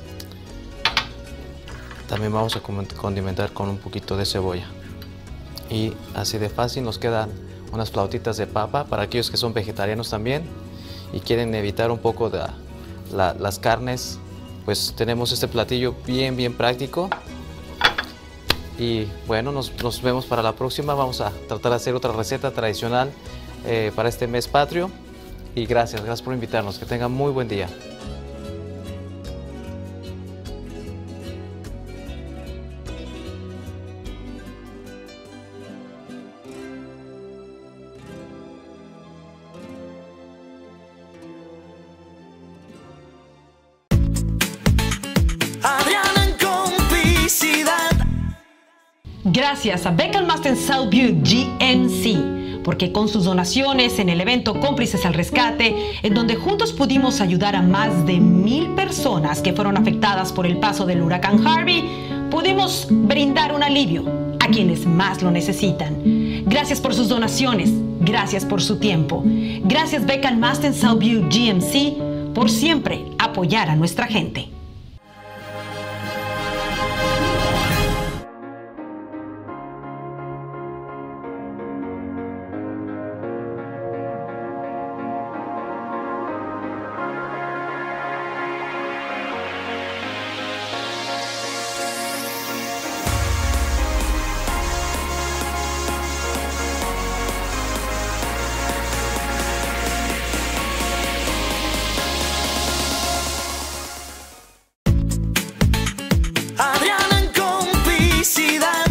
también vamos a condimentar con un poquito de cebolla. Y así de fácil nos quedan unas flautitas de papa para aquellos que son vegetarianos también y quieren evitar un poco de las carnes. Pues tenemos este platillo bien práctico. Y bueno, nos vemos para la próxima. Vamos a tratar de hacer otra receta tradicional para este mes patrio. Y gracias por invitarnos. Que tengan muy buen día. gracias a Beckman Master Southview GMC, porque con sus donaciones en el evento Cómplices al Rescate, en donde juntos pudimos ayudar a más de 1000 personas que fueron afectadas por el paso del huracán Harvey, pudimos brindar un alivio a quienes más lo necesitan. Gracias por sus donaciones, gracias por su tiempo. Gracias Beckman Master Southview GMC por siempre apoyar a nuestra gente. Adriana en complicidad.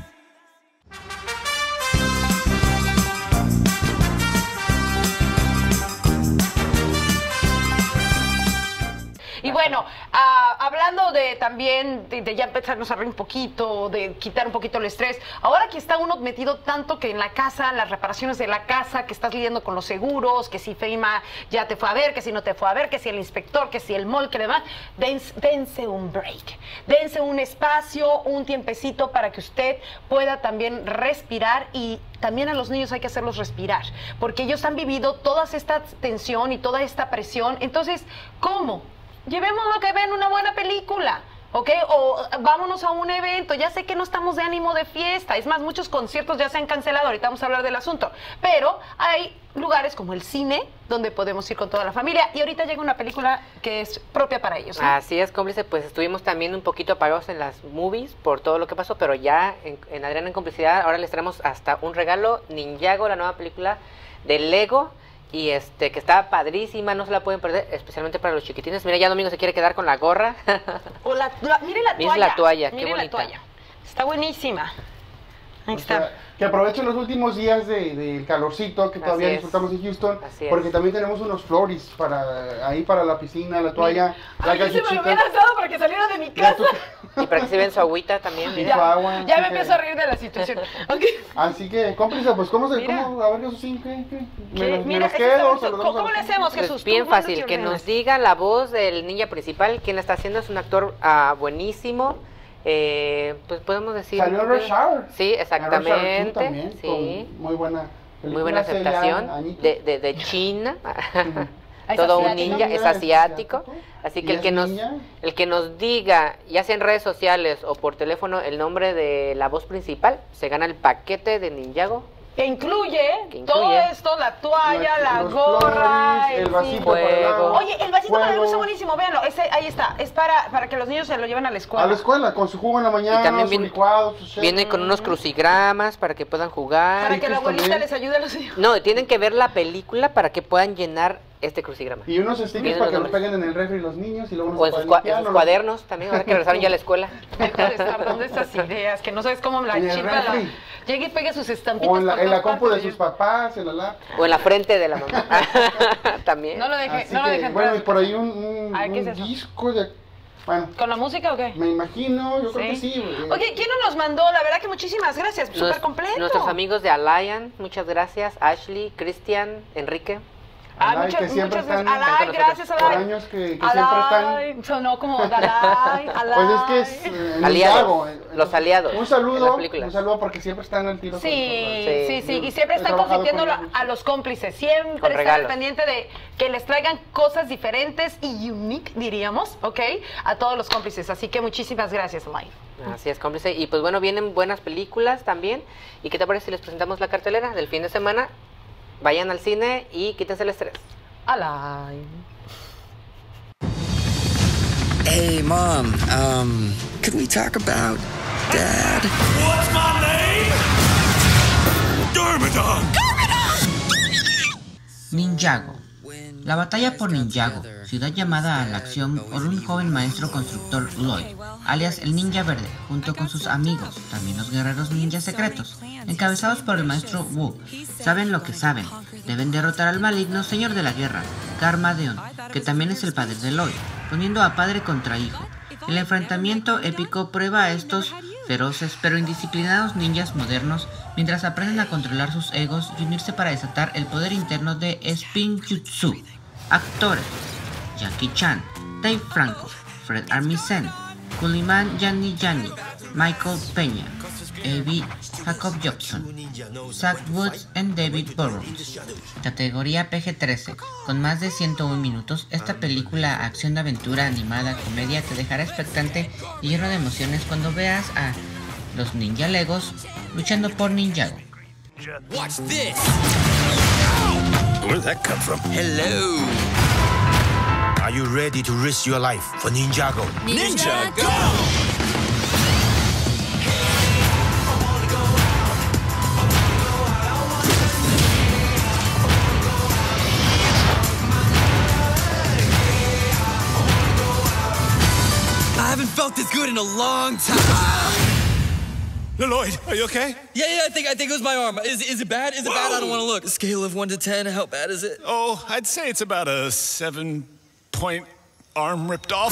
Y bueno, hablando de también de ya empezarnos a reír un poquito, de quitar un poquito el estrés, ahora que está uno metido tanto que en la casa, las reparaciones de la casa, que estás lidiando con los seguros, que si FEMA ya te fue a ver, que si no te fue a ver, que si el inspector, que si el mall que le va, dense un break, dense un espacio, un tiempecito para que usted pueda también respirar. Y también a los niños hay que hacerlos respirar, porque ellos han vivido toda esta tensión y toda esta presión. Entonces, ¿cómo? Llevemos lo que ven una buena película, ¿ok? O vámonos a un evento. Ya sé que no estamos de ánimo de fiesta. Es más, muchos conciertos ya se han cancelado. Ahorita vamos a hablar del asunto. Pero hay lugares como el cine donde podemos ir con toda la familia. Y ahorita llega una película que es propia para ellos, ¿no? Así es, cómplice. Pues estuvimos también un poquito apagados en las movies por todo lo que pasó, pero ya en Adriana en Complicidad ahora les traemos hasta un regalo. Ninjago, la nueva película de Lego. Y que está padrísima, no se la pueden perder, especialmente para los chiquitines. Mira, ya Domingo se quiere quedar con la gorra. O mire la toalla. Mire la toalla, qué mire bonita. la toalla. Está buenísima. Ahí O está. sea, que aprovechen los últimos días del calorcito que todavía Así es. disfrutamos en Houston, Así es. porque también tenemos unos flores para la piscina, la toalla, la Ay, yo se me lo cachuchita, hubiera dado para que saliera de mi casa. Y para que se vean su agüita también, y mira. su agua. Ya así me que- empiezo a reír de la situación. Ok. Así que, cómplice, pues, Mira. a ver, Jesús, ¿qué? ¿Qué? ¿Me Mira, los eso quedo? está o bonito. se los damos a ¿Cómo le los- hacemos, Pues Jesús? bien Tú mandas fácil, your que names. nos diga la voz del ninja principal, quién la está haciendo, es un actor buenísimo. Pues podemos decir... Salió en Rush Hour. Sí, En Rush Hour 2 exactamente. también, Sí. con muy buena Muy buena película, hace ya aceptación añitos. de China. Ujú. Es Todo un asiático. ninja, es asiático. Así que ¿Y es ninja? el que nos diga, ya sea en redes sociales o por teléfono, el nombre de la voz principal, se gana el paquete de Ninjago. Que incluye, Que incluye todo esto, la toalla, la Los gorra, flores, el vasito Fuego. para el agua, Oye, el vasito para el fuego. está buenísimo, véanlo, ahí está, es para que los niños se lo lleven a la escuela. A la escuela, con su jugo en la mañana, Y también su viene- licuado, su shake. Viene con unos crucigramas para que puedan jugar. Para que la Cristo abuelita también. les ayude a los niños. No, tienen que ver la película para que puedan llenar este crucigrama. Y unos stickers Vienen para que los los nombres. peguen en el refri los niños y luego O en sus, en sus cuadernos también, ahora que regresaron ya a la escuela. Deja de estar dando estas ideas, que no sabes cómo la En el chipa refri. llegue y pegue sus estampitas. O en por la todas compu de partes. sus papás, en la lap. O en la frente de la mamá. También. No lo deje, Así no lo que, dejen. bueno, y por ahí un Ay, ¿qué es eso? disco de... Bueno, ¿Con la música o qué? me imagino, yo creo que sí. Oye, ¿quién no nos mandó? La verdad que muchísimas gracias, súper completo. Nuestros amigos de Allian, muchas gracias. Ashley, Cristian, Enrique. Ay, Alay, que siempre muchas están gracias. Alay, con gracias, nosotros. Alay. Por años que siempre Alay, están... sonó como Dalai, Alay. Pues es que es Aliados, Ninjago, los aliados Un en saludo, las películas. un saludo porque siempre están al tiro. Sí, y siempre He están trabajado consintiendo con ellos. a los cómplices, siempre Con están al regalos. pendiente de que les traigan cosas diferentes y unique, diríamos, ¿ok? A todos los cómplices, así que muchísimas gracias, Alay. Así es, cómplice. Y pues bueno, vienen buenas películas también. ¿Y qué te parece si les presentamos la cartelera del fin de semana? Vayan al cine y quítense el estrés. Alay. Hey, Mom, could we talk about Dad? What's my name? Garmadon! Ninjago. La batalla por Ninjago, ciudad llamada a la acción por un joven maestro constructor Lloyd, alias el Ninja Verde, junto con sus amigos, también los guerreros ninjas secretos, encabezados por el maestro Wu. Saben lo que saben, deben derrotar al maligno señor de la guerra, Garmadon, que también es el padre de Lloyd, poniendo a padre contra hijo. El enfrentamiento épico prueba a estos feroces pero indisciplinados ninjas modernos mientras aprenden a controlar sus egos y unirse para desatar el poder interno de Spinjitzu. Actores: Jackie Chan, Dave Franco, Fred Armisen, Kuliman Yanni, Michael Peña, Evie Jacob Jobson, Zach Woods y David Burrows. Categoría PG-13. Con más de 101 minutos, esta película acción de aventura animada comedia te dejará expectante y lleno de emociones cuando veas a los Ninja Legos luchando por Ninjago. Watch this. Where did that come from? Hello. Are you ready to risk your life for Ninjago? Ninjago! I haven't felt this good in a long time. Lloyd, are you okay? Yeah, I think it was my arm. Is it bad? Is it bad? I don't want to look. Scale of 1 to 10, how bad is it? Oh, I'd say it's about a 7-point arm ripped off.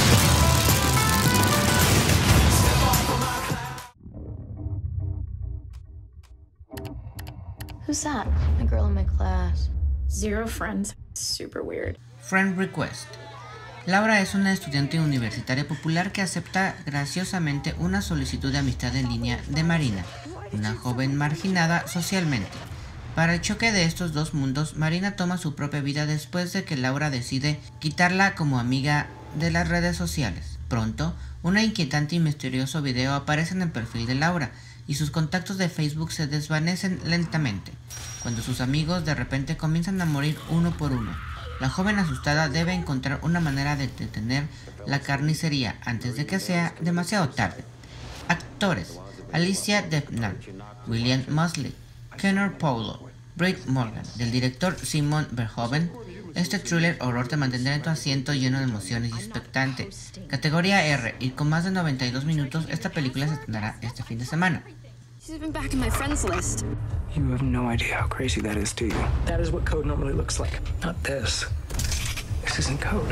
Who's that? A girl in my class. 0 friends. Super weird. Friend Request. Laura es una estudiante universitaria popular que acepta graciosamente una solicitud de amistad en línea de Marina, una joven marginada socialmente. Para el choque de estos dos mundos, Marina toma su propia vida después de que Laura decide quitarla como amiga de las redes sociales. Pronto, un inquietante y misterioso video aparece en el perfil de Laura y sus contactos de Facebook se desvanecen lentamente, cuando sus amigos de repente comienzan a morir uno por uno. La joven asustada debe encontrar una manera de detener la carnicería antes de que sea demasiado tarde. Actores: Alicia Debnall, William Moseley, Connor Paulo, Britt Morgan. Del director Simon Verhoeven, este thriller horror te mantendrá en tu asiento lleno de emociones y expectante. Categoría R, y con más de 92 minutos, esta película se estrenará este fin de semana. She's been back in my friends list. You have no idea how crazy that is, do you? That is what code normally looks like. Not this. This isn't code.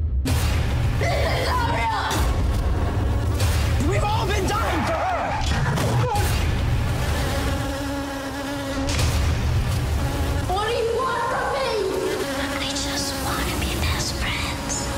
We've all been dying for her! What do you want from me? I just want to be best friends.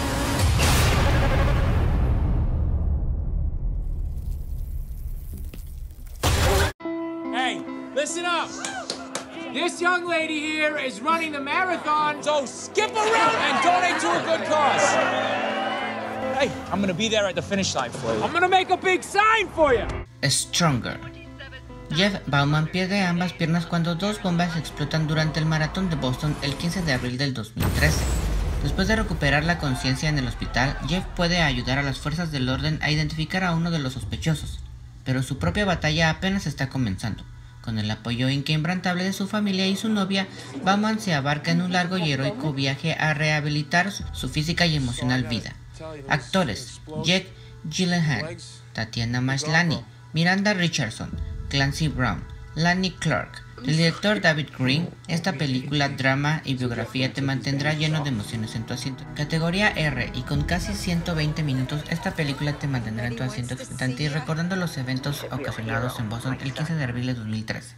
Hey, listen up. This young lady here is running the marathon, so skip around and donate to a good cause. Hey, I'm gonna be there at the finish line for you. I'm gonna make a big sign for you. Stronger. Jeff Bauman pierde ambas piernas cuando dos bombas explotan durante el maratón de Boston el 15 de abril del 2013. Después de recuperar la conciencia en el hospital, Jeff puede ayudar a las fuerzas del orden a identificar a uno de los sospechosos, pero su propia batalla apenas está comenzando. Con el apoyo inquebrantable de su familia y su novia, Bauman se abarca en un largo y heroico viaje a rehabilitar su física y emocional vida. Actores: Jake Gyllenhaal, Tatiana Maslany, Miranda Richardson, Clancy Brown, Lani Clark. El director David Green. Esta película, drama y biografía te mantendrá lleno de emociones en tu asiento. Categoría R, y con casi 120 minutos, esta película te mantendrá en tu asiento expectante y recordando los eventos ocasionados en Boston el 15 de abril de 2013.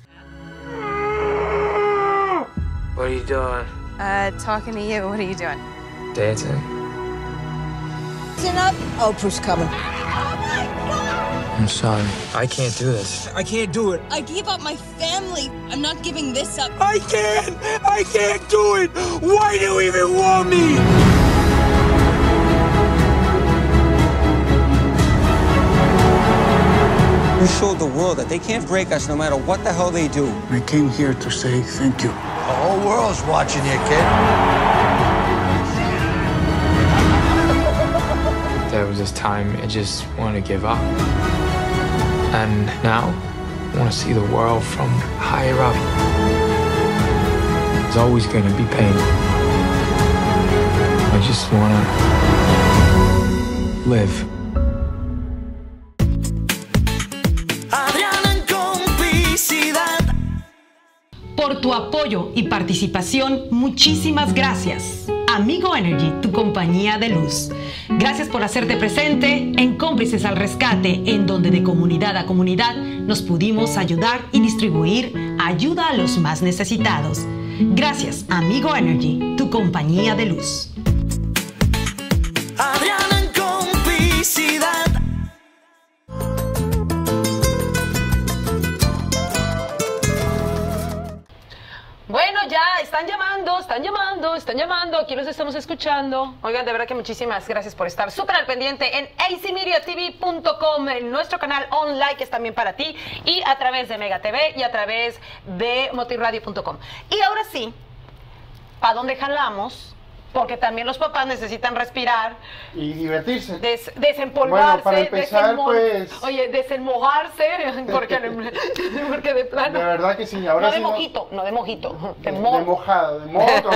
What are you doing? Talking to you. What are you doing? Dancing. Listen up. Oprah's coming. I'm sorry. I can't do this. I can't do it. I gave up my family. I'm not giving this up. I can't do it! Why do you even want me? We showed the world that they can't break us no matter what the hell they do. I came here to say thank you. The whole world's watching you, kid. There was this time I just wanted to give up. And now, I want to see the world from higher up. There's always going to be pain. I just want to live. Adriana en complicidad. Por tu apoyo y participación, muchísimas gracias. Amigo Energy, tu compañía de luz. Gracias por hacerte presente en Cómplices al Rescate, en donde de comunidad a comunidad nos pudimos ayudar y distribuir ayuda a los más necesitados. Gracias, Amigo Energy, tu compañía de luz. Adriana en complicidad. Bueno, ya están llamando, aquí los estamos escuchando. Oigan, de verdad que muchísimas gracias por estar súper al pendiente en acmediatv.com, en nuestro canal online, que es también para ti, y a través de Mega TV y a través de motirradio.com. Y ahora sí, ¿para dónde jalamos? Porque también los papás necesitan respirar y divertirse. Desempolvarse. Bueno, para empezar, pues... Oye, desenmojarse, porque de plano... De verdad que sí. Ahora no de sí mojito, no de mojito. De mojado, de mojado.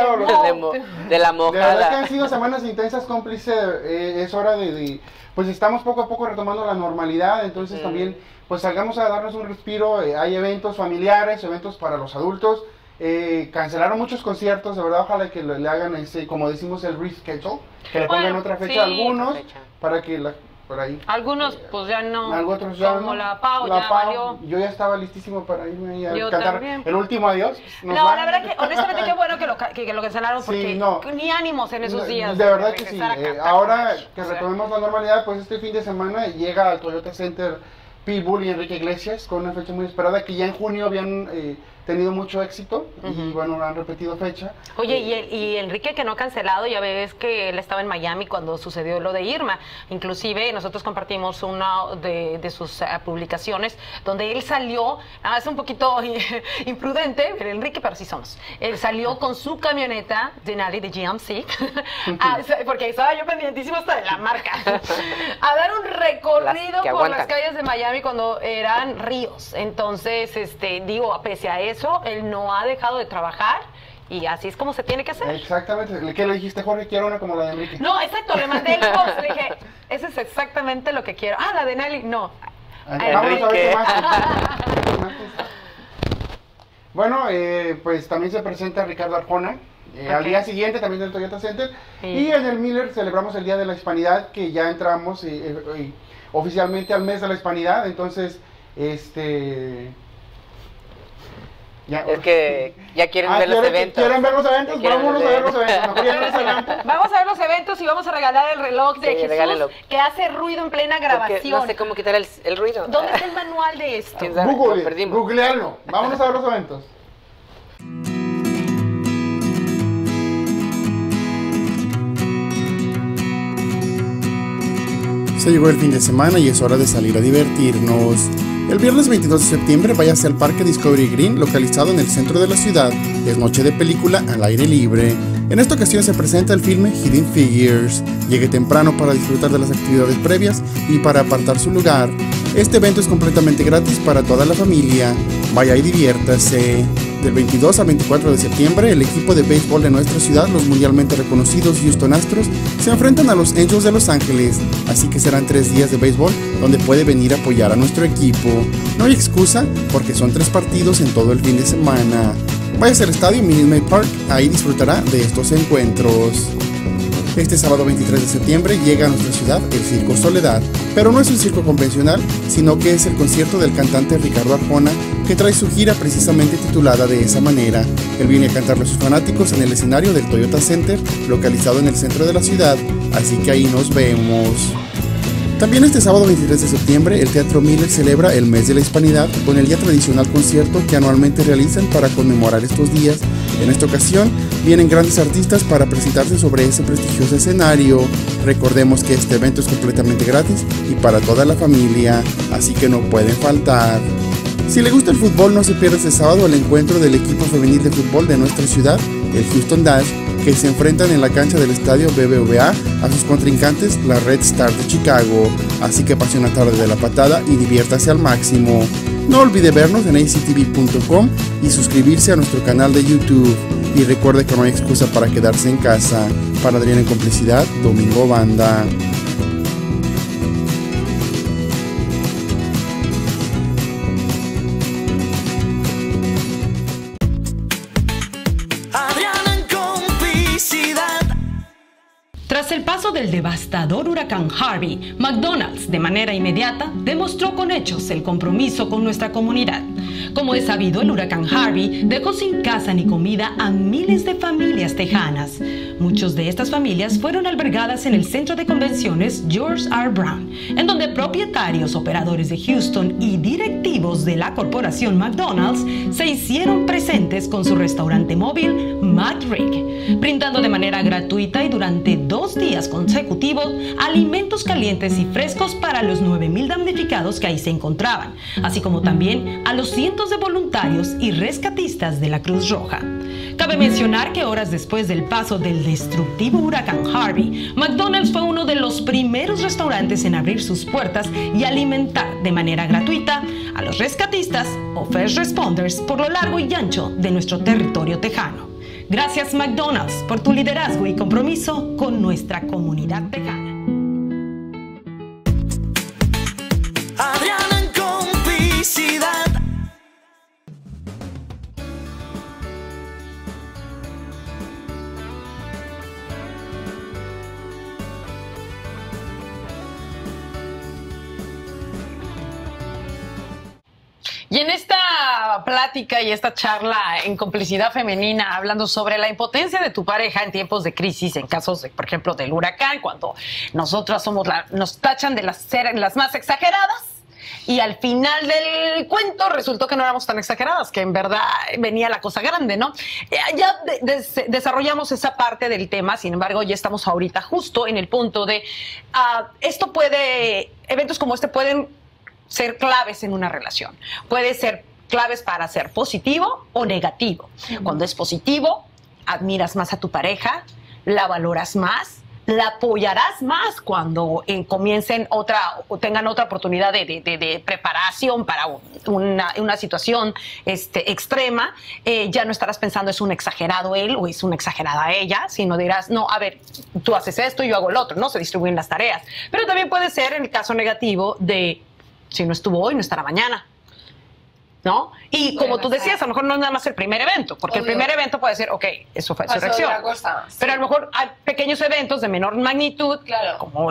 De la mojada. De verdad que han sido semanas intensas, cómplice. Es hora pues estamos poco a poco retomando la normalidad, entonces también pues salgamos a darnos un respiro. Hay eventos familiares, eventos para los adultos. Cancelaron muchos conciertos, de verdad, ojalá que le hagan como decimos, el reschedule, que le pongan otra fecha a algunos, para que por ahí. Algunos pues ya no, otros ya como no. la Pau ya valió. Yo ya estaba listísimo para irme a Yo cantar también. el último adiós. La verdad que honestamente qué bueno que lo cancelaron, porque sí, ni ánimos en esos días. De verdad que sí. Ahora que retomemos la normalidad, pues este fin de semana llega al Toyota Center Pitbull y Enrique Iglesias con una fecha muy esperada, que ya en junio habían tenido mucho éxito y bueno, han repetido fecha. Oye, y Enrique, que no ha cancelado, ya ves que él estaba en Miami cuando sucedió lo de Irma. Inclusive nosotros compartimos una de sus publicaciones donde él salió, es un poquito imprudente, el Enrique, pero sí somos. Él salió con su camioneta Denali de GMC, porque estaba yo pendientísimo hasta de la marca, a dar un recorrido por las calles de Miami cuando eran ríos. Entonces, digo, pese a eso, él no ha dejado de trabajar y así es como se tiene que hacer. Exactamente. ¿Qué le dijiste, Jorge? Quiero una como la de Enrique. No, exacto, le mandé el post, le dije, ese es exactamente lo que quiero. Ah, la de Nelly, no. Vamos a ver qué más. Bueno, pues también se presenta Ricardo Arjona. Al día siguiente también del Toyota Center. Y en el Miller celebramos el Día de la Hispanidad, que ya entramos oficialmente al mes de la Hispanidad. Entonces, es que ya quieren ver los eventos. ¿Quieren ver los eventos? Vámonos a ver los eventos. Vamos a ver los eventos y vamos a regalar el reloj de Jesús, regálelo, que hace ruido en plena grabación. Porque no sé cómo quitar el ruido. ¿Dónde está el manual de esto? Googlearlo. Vámonos a ver los eventos. Se llegó el fin de semana y es hora de salir a divertirnos. El viernes 22 de septiembre váyase al Parque Discovery Green, localizado en el centro de la ciudad. Es noche de película al aire libre. En esta ocasión se presenta el filme Hidden Figures. Llegue temprano para disfrutar de las actividades previas y para apartar su lugar. Este evento es completamente gratis para toda la familia. Vaya y diviértase. Del 22 al 24 de septiembre, el equipo de béisbol de nuestra ciudad, los mundialmente reconocidos Houston Astros, se enfrentan a los Angels de Los Ángeles, así que serán 3 días de béisbol donde puede venir a apoyar a nuestro equipo. No hay excusa, porque son 3 partidos en todo el fin de semana. Váyase al estadio Minute Maid Park, ahí disfrutará de estos encuentros. Este sábado 23 de septiembre llega a nuestra ciudad el Circo Soledad, pero no es un circo convencional, sino que es el concierto del cantante Ricardo Arjona, que trae su gira precisamente titulada de esa manera. Él viene a cantarle a sus fanáticos en el escenario del Toyota Center, localizado en el centro de la ciudad, así que ahí nos vemos. También este sábado 23 de septiembre, el Teatro Miller celebra el Mes de la Hispanidad con el ya tradicional concierto que anualmente realizan para conmemorar estos días. En esta ocasión, vienen grandes artistas para presentarse sobre ese prestigioso escenario. Recordemos que este evento es completamente gratis y para toda la familia, así que no pueden faltar. Si le gusta el fútbol, no se pierda este sábado el encuentro del equipo femenil de fútbol de nuestra ciudad, el Houston Dash, que se enfrentan en la cancha del estadio BBVA a sus contrincantes, la Red Star de Chicago. Así que pase una tarde de la patada y diviértase al máximo. No olvide vernos en actv.com y suscribirse a nuestro canal de YouTube. Y recuerde que no hay excusa para quedarse en casa. Para Adriana en Complicidad, Domingo Banda. Adriana en Complicidad. Tras el paso del devastador huracán Harvey, McDonald's de manera inmediata demostró con hechos el compromiso con nuestra comunidad. Como es sabido, el huracán Harvey dejó sin casa ni comida a miles de familias tejanas. Muchas de estas familias fueron albergadas en el centro de convenciones George R. Brown, en donde propietarios, operadores de Houston y directivos de la corporación McDonald's se hicieron presentes con su restaurante móvil McRig, brindando de manera gratuita y durante 2 días consecutivos alimentos calientes y frescos para los 9,000 damnificados que ahí se encontraban, así como también a los cientos de voluntarios y rescatistas de la Cruz Roja. Cabe mencionar que horas después del paso del destructivo huracán Harvey, McDonald's fue uno de los primeros restaurantes en abrir sus puertas y alimentar de manera gratuita a los rescatistas o first responders por lo largo y ancho de nuestro territorio tejano. Gracias, McDonald's, por tu liderazgo y compromiso con nuestra comunidad tejana. Adriana en complicidad. Y en esta plática y esta charla en complicidad femenina, hablando sobre la impotencia de tu pareja en tiempos de crisis, en casos, de, por ejemplo, del huracán, cuando nosotras somos nos tachan de ser las más exageradas, y al final del cuento resultó que no éramos tan exageradas, que en verdad venía la cosa grande, ¿no? Ya desarrollamos esa parte del tema, sin embargo, ya estamos ahorita justo en el punto de eventos como este pueden ser claves en una relación. Puede ser claves para ser positivo o negativo. Cuando es positivo, admiras más a tu pareja, la valoras más, la apoyarás más cuando comiencen o tengan otra oportunidad de preparación para una situación extrema. Ya no estarás pensando es un exagerado él o es una exagerada ella, sino dirás, no, a ver, tú haces esto y yo hago el otro, ¿no? Se distribuyen las tareas. Pero también puede ser en el caso negativo de si no estuvo hoy, no estará mañana, ¿no? Y como tú decías, a lo mejor no es nada más el primer evento, porque el primer evento puede ser, ok, eso fue su reacción. Pero a lo mejor hay pequeños eventos de menor magnitud, como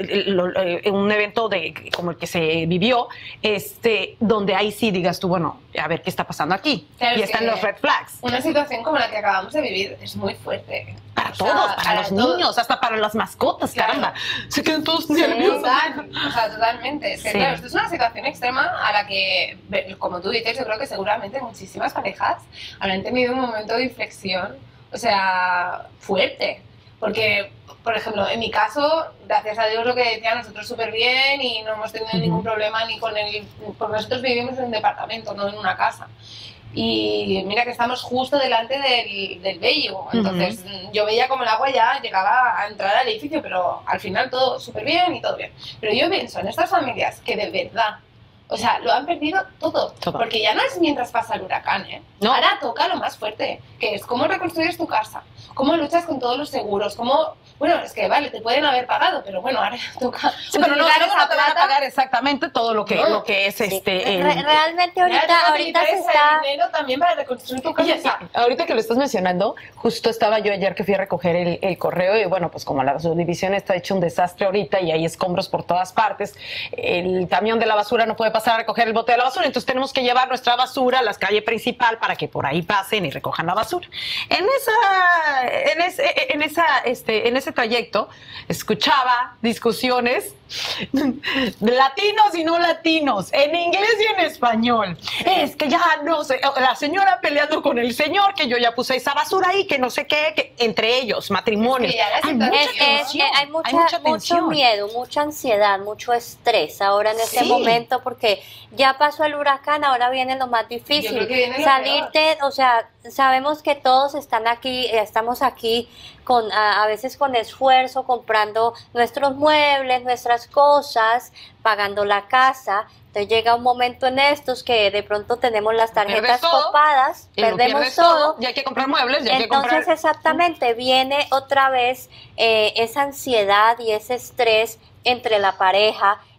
un evento como el que se vivió, donde ahí sí digas tú, bueno, a ver qué está pasando aquí. Claro, y están los red flags. Una situación como la que acabamos de vivir es muy fuerte. Para todos, para los niños, hasta para las mascotas, caramba. Se quedan todos nerviosos. O sea, totalmente. Es que, claro, esto es una situación extrema a la que, como tú dices, yo creo que seguramente muchísimas parejas habrán tenido un momento de inflexión, o sea, fuerte. Porque, por ejemplo, en mi caso, gracias a Dios, lo que decía, nosotros súper bien y no hemos tenido ningún problema ni con porque nosotros vivimos en un departamento, no en una casa. Y mira que estamos justo delante del Bello, entonces yo veía como el agua ya llegaba a entrar al edificio, pero al final todo súper bien y todo bien. Pero yo pienso en estas familias que de verdad, o sea, lo han perdido todo, porque ya no es mientras pasa el huracán, ¿eh? No. Ahora toca lo más fuerte, que es cómo reconstruyes tu casa, cómo luchas con todos los seguros, cómo... Bueno, es que vale, te pueden haber pagado, pero bueno, ahora toca... Sí, pero no te van a pagar exactamente todo lo que es realmente ahorita se está... dinero también para reconstruir tu casa. Ahorita que lo estás mencionando, justo estaba yo ayer que fui a recoger el correo y bueno, pues como la subdivisión está hecho un desastre ahorita y hay escombros por todas partes, el camión de la basura no puede pasar a recoger el bote de la basura, entonces tenemos que llevar nuestra basura a la calle principal para que por ahí pasen y recojan la basura. En ese trayecto escuchaba discusiones de latinos y no latinos, en inglés y en español. Es que ya no sé, la señora peleando con el señor, que yo ya puse esa basura ahí, que no sé qué, que entre ellos, matrimonios. Hay mucho miedo, mucha ansiedad, mucho estrés ahora en este momento, porque ya pasó el huracán, ahora viene lo más difícil. Salirte, o sea, sabemos que todos estamos aquí a veces con esfuerzo, comprando nuestros muebles, nuestras cosas, pagando la casa. Entonces llega un momento en estos que de pronto tenemos las tarjetas copadas, perdemos todo, ya hay que comprar muebles, ya hay que comprar... Entonces exactamente viene otra vez esa ansiedad y ese estrés entre la pareja,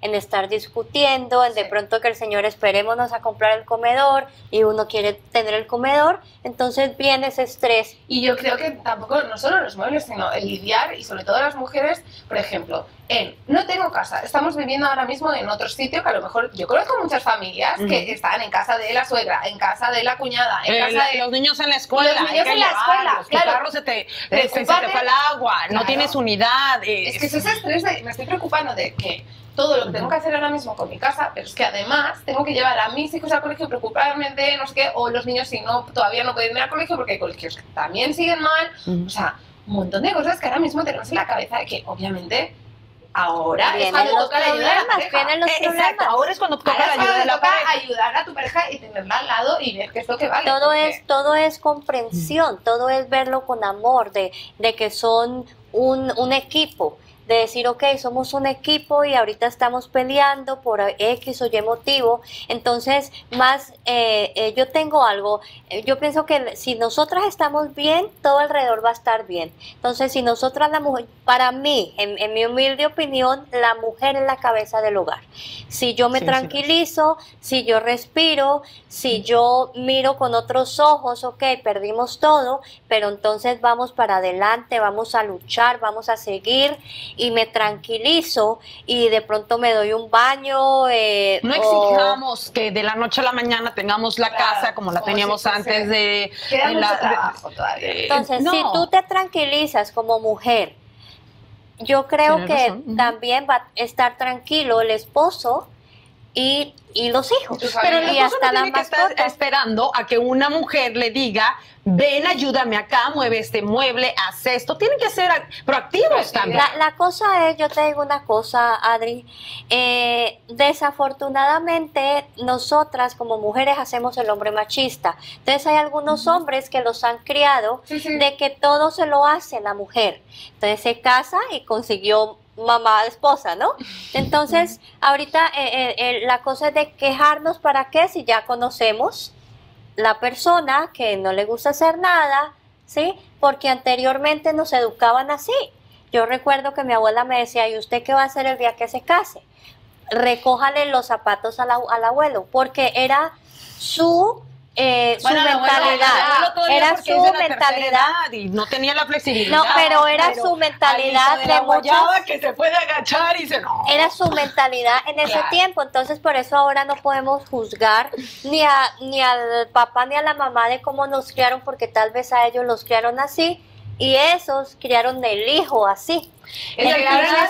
en estar discutiendo, en de pronto que el señor esperémonos a comprar el comedor y uno quiere tener el comedor, entonces viene ese estrés. Y yo creo que tampoco, no solo los muebles, sino el lidiar, y sobre todo las mujeres, por ejemplo, no tengo casa, estamos viviendo ahora mismo en otro sitio que a lo mejor, yo conozco muchas familias que están en casa de la suegra, en casa de la cuñada, en casa de... Los niños en la escuela, los niños en la escuela, tu carro se te fue al agua, no tienes unidad. Es que es ese estrés de, me estoy preocupando de que todo lo que tengo que hacer ahora mismo con mi casa, pero es que además tengo que llevar a mis hijos al colegio, preocuparme de no sé qué, o los niños si no, todavía no pueden ir al colegio porque hay colegios que también siguen mal, o sea, un montón de cosas que ahora mismo tenemos en la cabeza que obviamente ahora es cuando toca la ayuda de la pareja. Exacto, ahora es cuando toca la ayuda de la pareja. Ayudar a tu pareja y tenerla al lado y ver qué es lo que vale. Todo es comprensión, todo es verlo con amor, de que son un equipo. De decir, ok, somos un equipo y ahorita estamos peleando por X o Y motivo. Entonces, más, yo tengo algo, yo pienso que si nosotras estamos bien, todo alrededor va a estar bien. Entonces, si nosotras, la mujer, para mí, en mi humilde opinión, la mujer es la cabeza del hogar. Si yo me tranquilizo, si yo respiro, si yo miro con otros ojos, ok, perdimos todo, pero entonces vamos para adelante, vamos a luchar, vamos a seguir, y me tranquilizo y de pronto me doy un baño. No exijamos que de la noche a la mañana tengamos la casa como la teníamos antes de... Queda mucho trabajo todavía. Entonces, si tú te tranquilizas como mujer, yo creo que también va a estar tranquilo el esposo y los hijos. Pero el y esposo hasta no tiene que estar esperando a que una mujer le diga, ven, ayúdame acá, mueve este mueble, haz esto. Tienen que ser proactivos también. La cosa es, yo te digo una cosa, Adri, desafortunadamente nosotras como mujeres hacemos el hombre machista. Entonces hay algunos hombres que los han criado de que todo se lo hace la mujer. Entonces se casa y consiguió mamá, esposa, ¿no? Entonces, ahorita la cosa es de quejarnos para qué si ya conocemos la persona que no le gusta hacer nada, ¿sí? Porque anteriormente nos educaban así. Yo recuerdo que mi abuela me decía, ¿y usted qué va a hacer el día que se case? Recójale los zapatos al abuelo, porque era su mentalidad, era su mentalidad y no tenía la flexibilidad. No, pero era su mentalidad de muchos que se puede agachar y era su mentalidad en ese tiempo. Entonces por eso ahora no podemos juzgar ni al papá ni a la mamá de cómo nos criaron, porque tal vez a ellos los criaron así y esos criaron del hijo así. Y al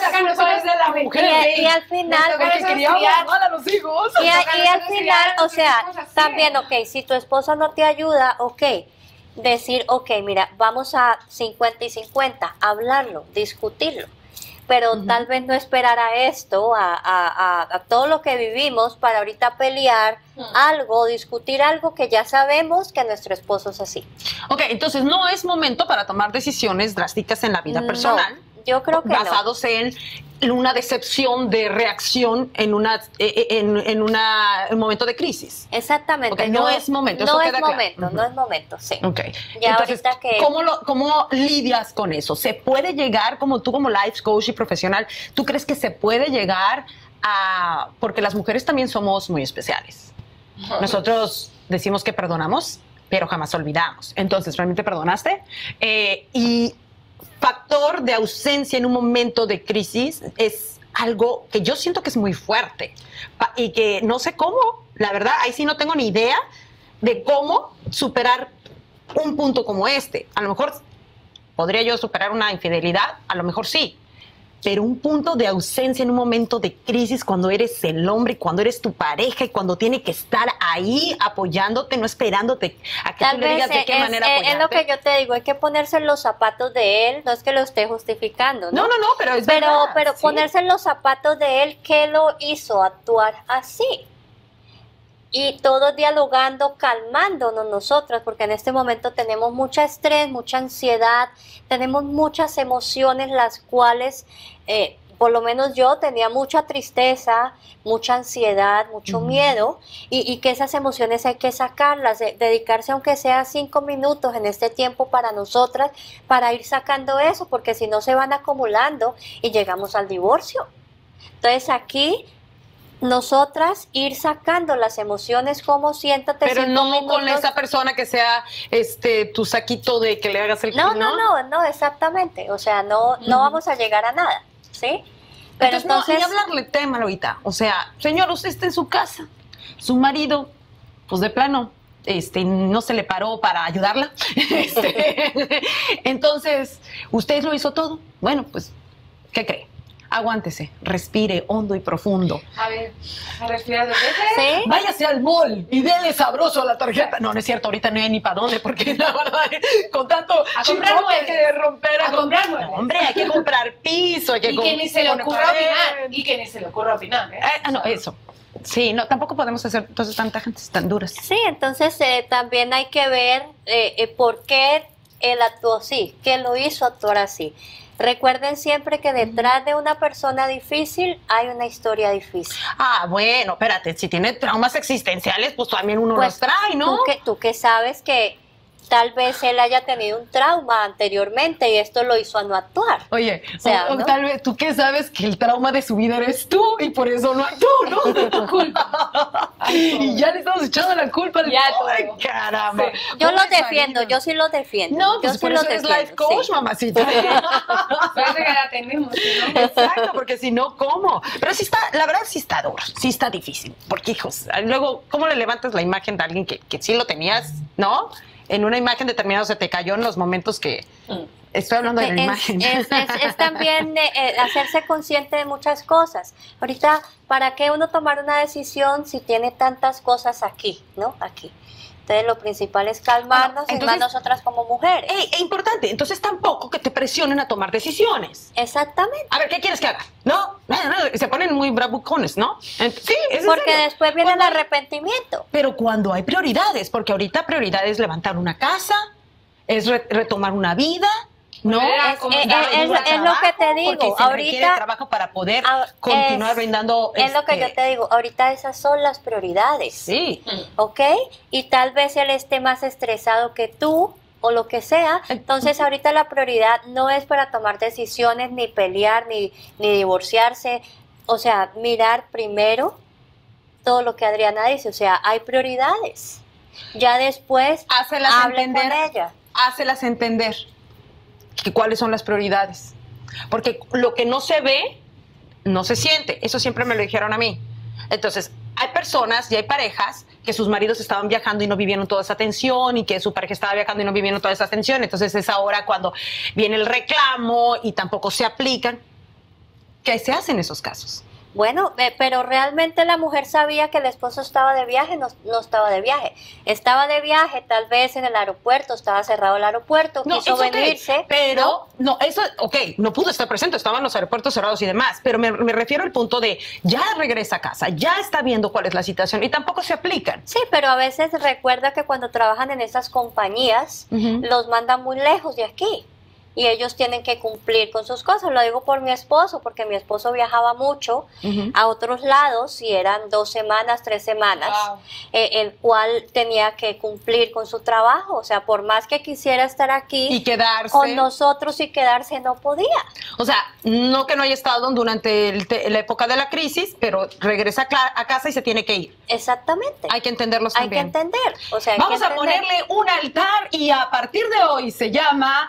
final, o sea, también, ok, si tu esposa no te ayuda, ok, decir, ok, mira, vamos a 50 y 50, hablarlo, discutirlo, pero tal vez no esperar a esto, a todo lo que vivimos para ahorita pelear algo, discutir algo que ya sabemos que nuestro esposo es así. Ok, entonces no es momento para tomar decisiones drásticas en la vida personal. Yo creo que basados en una decepción de reacción en un momento de crisis. Exactamente. Okay, no es momento. No es momento, no es momento, sí. Okay. Ya entonces, ahorita que... ¿cómo lidias con eso? ¿Se puede llegar, como tú como life coach y profesional, tú crees que se puede llegar a... Porque las mujeres también somos muy especiales. Nosotros decimos que perdonamos, pero jamás olvidamos. Entonces, ¿realmente perdonaste? Y factor de ausencia en un momento de crisis es algo que yo siento que es muy fuerte y que no sé cómo, la verdad, ahí sí no tengo ni idea de cómo superar un punto como este. A lo mejor podría yo superar una infidelidad, a lo mejor sí, pero un punto de ausencia en un momento de crisis cuando eres el hombre, cuando eres tu pareja y cuando tiene que estar ahí apoyándote, no esperándote a que tú le digas de qué manera apoyarte. Es lo que yo te digo, hay que ponerse en los zapatos de él, no es que lo esté justificando, ¿no? No, pero es verdad. Pero sí. Ponerse en los zapatos de él, ¿qué lo hizo actuar así? Y todos dialogando, calmándonos nosotras, porque en este momento tenemos mucho estrés, mucha ansiedad, tenemos muchas emociones, las cuales, por lo menos yo tenía mucha tristeza, mucha ansiedad, mucho miedo, y que esas emociones hay que sacarlas, dedicarse aunque sea 5 minutos en este tiempo para nosotras, para ir sacando eso, porque si no se van acumulando y llegamos al divorcio. Entonces aquí nosotras ir sacando las emociones como siéntate. Pero 5 no minutos. con esa persona que sea tu saquito de que le hagas el No, exactamente. O sea, no vamos a llegar a nada, ¿sí? Pero entonces, y hablarle tema, Lolita. O sea, señor, usted está en su casa. Su marido, pues de plano, no se le paró para ayudarla. Entonces, usted lo hizo todo. Bueno, pues, ¿qué cree? Aguántese, respire hondo y profundo. A ver, a respirar 2 veces. ¿Sí? Váyase al mall y dele sabroso a la tarjeta. No, no es cierto, ahorita no hay ni para dónde, porque la verdad, con tanto a comprar hay que romper. A comprar muebles. Hombre, hay que comprar piso, hay que y que ni se le ocurra opinar. Y que ni se le ocurra opinar, ¿eh? No, eso. Sí, no, tampoco podemos hacer entonces tantas gentes tan duras. Sí, entonces también hay que ver por qué él actuó así, qué lo hizo actuar así. Recuerden siempre que detrás de una persona difícil hay una historia difícil. Ah, bueno, espérate, si tiene traumas existenciales, pues también uno los trae, ¿no? Tú que sabes que tal vez él haya tenido un trauma anteriormente y esto lo hizo a no actuar. Oye, o sea, ¿no? Tal vez tú que sabes que el trauma de su vida eres tú y por eso no actuó, ¿no? De tu culpa. Y ya le estamos echando la culpa al ¡ay, caramba! Sí. Yo los defiendo, yo sí los defiendo. No, pues yo por sí eso eres life coach, mamacita. Parece que la tenemos, ¿no? Exacto, porque si no, ¿cómo? Pero sí está, la verdad sí está duro, sí está difícil. Porque, hijos, luego, ¿cómo le levantas la imagen de alguien que sí lo tenías, ¿no? En una imagen determinada se te cayó en los momentos que... Estoy hablando de la imagen. Es también hacerse consciente de muchas cosas. Ahorita, ¿para qué uno tomar una decisión si tiene tantas cosas aquí, ¿no? Aquí. Entonces, lo principal es calmarnos, y más nosotras como mujeres. Es importante. Entonces, tampoco que te presionen a tomar decisiones. Exactamente. A ver, ¿qué quieres que haga? No, se ponen muy bravucones, ¿no? Sí, es porque después viene el arrepentimiento. Pero cuando hay prioridades, porque ahorita prioridad es levantar una casa, es retomar una vida, ¿no? Es lo que te digo. Ahorita requiere trabajo para poder continuar brindando. Es lo que yo te digo. Ahorita esas son las prioridades. Sí. ¿Ok? Y tal vez él esté más estresado que tú o lo que sea. Entonces ahorita la prioridad no es para tomar decisiones, ni pelear, ni divorciarse. O sea, mirar primero todo lo que Adriana dice. O sea, hay prioridades. Ya después hable con ella. Hácelas entender que cuáles son las prioridades. Porque lo que no se ve, no se siente. Eso siempre me lo dijeron a mí. Entonces, hay personas y hay parejas que sus maridos estaban viajando y no vivieron toda esa atención, y que su pareja estaba viajando y no vivieron toda esa atención. Entonces, es ahora cuando viene el reclamo y tampoco se aplican. ¿Qué se hace en esos casos? Bueno, pero realmente la mujer sabía que el esposo estaba de viaje, no estaba de viaje. Estaba de viaje, tal vez en el aeropuerto, estaba cerrado el aeropuerto, quiso venirse. Pero, no, eso, no pudo estar presente, estaban los aeropuertos cerrados y demás, pero me refiero al punto de, ya regresa a casa, ya está viendo cuál es la situación y tampoco se aplican. Sí, pero a veces recuerda que cuando trabajan en esas compañías, los mandan muy lejos de aquí. Y ellos tienen que cumplir con sus cosas. Lo digo por mi esposo, porque mi esposo viajaba mucho a otros lados y eran 2 semanas, 3 semanas, el cual tenía que cumplir con su trabajo. O sea, por más que quisiera estar aquí y quedarse con nosotros y quedarse, no podía. O sea, no que no haya estado durante la época de la crisis, pero regresa a casa y se tiene que ir. Exactamente. Hay que entenderlos también. Hay que entender. O sea, vamos a ponerle un altar y a partir de hoy se llama...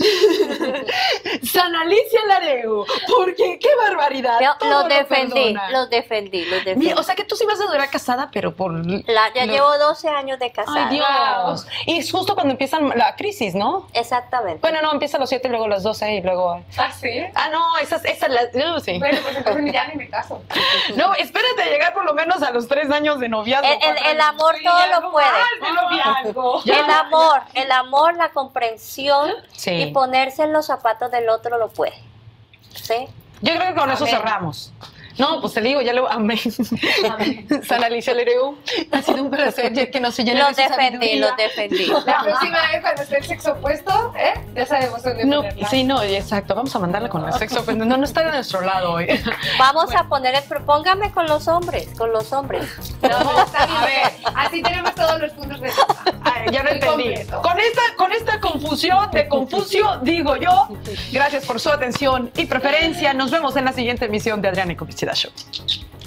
San Alicia Lareu, porque qué barbaridad. Los defendí. O sea que tú sí vas a durar casada, pero por... Ya llevo 12 años de casada. Ay, Dios. Y es justo cuando empieza la crisis, ¿no? Exactamente. Bueno, no, empieza a los 7 y luego a los 12 y luego... ¿Ah, sí? Ah, no, esa es la... sí. Bueno, pues entonces ya ni me caso. No, espérate a llegar por lo menos a los 3 años de noviazgo. El amor todo lo puede. El amor, la comprensión y ponerse en los zapatos del otro lo puede. ¿Sí? Yo creo que con eso cerramos. No, pues te digo, ya lo amé. San Alicia Lareu, ha sido un placer que nos llene de defendí. La próxima vez cuando esté el sexo opuesto, ya sabemos dónde ponerla. Sí, no, exacto. Vamos a mandarla con el sexo opuesto. No está de nuestro lado hoy. Vamos a poner póngame con los hombres. No, está bien. A ver, así tenemos todos los puntos de vista. Ya lo entendí. Con esta confusión de Confucio, digo yo, gracias por su atención y preferencia. Nos vemos en la siguiente emisión de Adriana y Complicidad Show.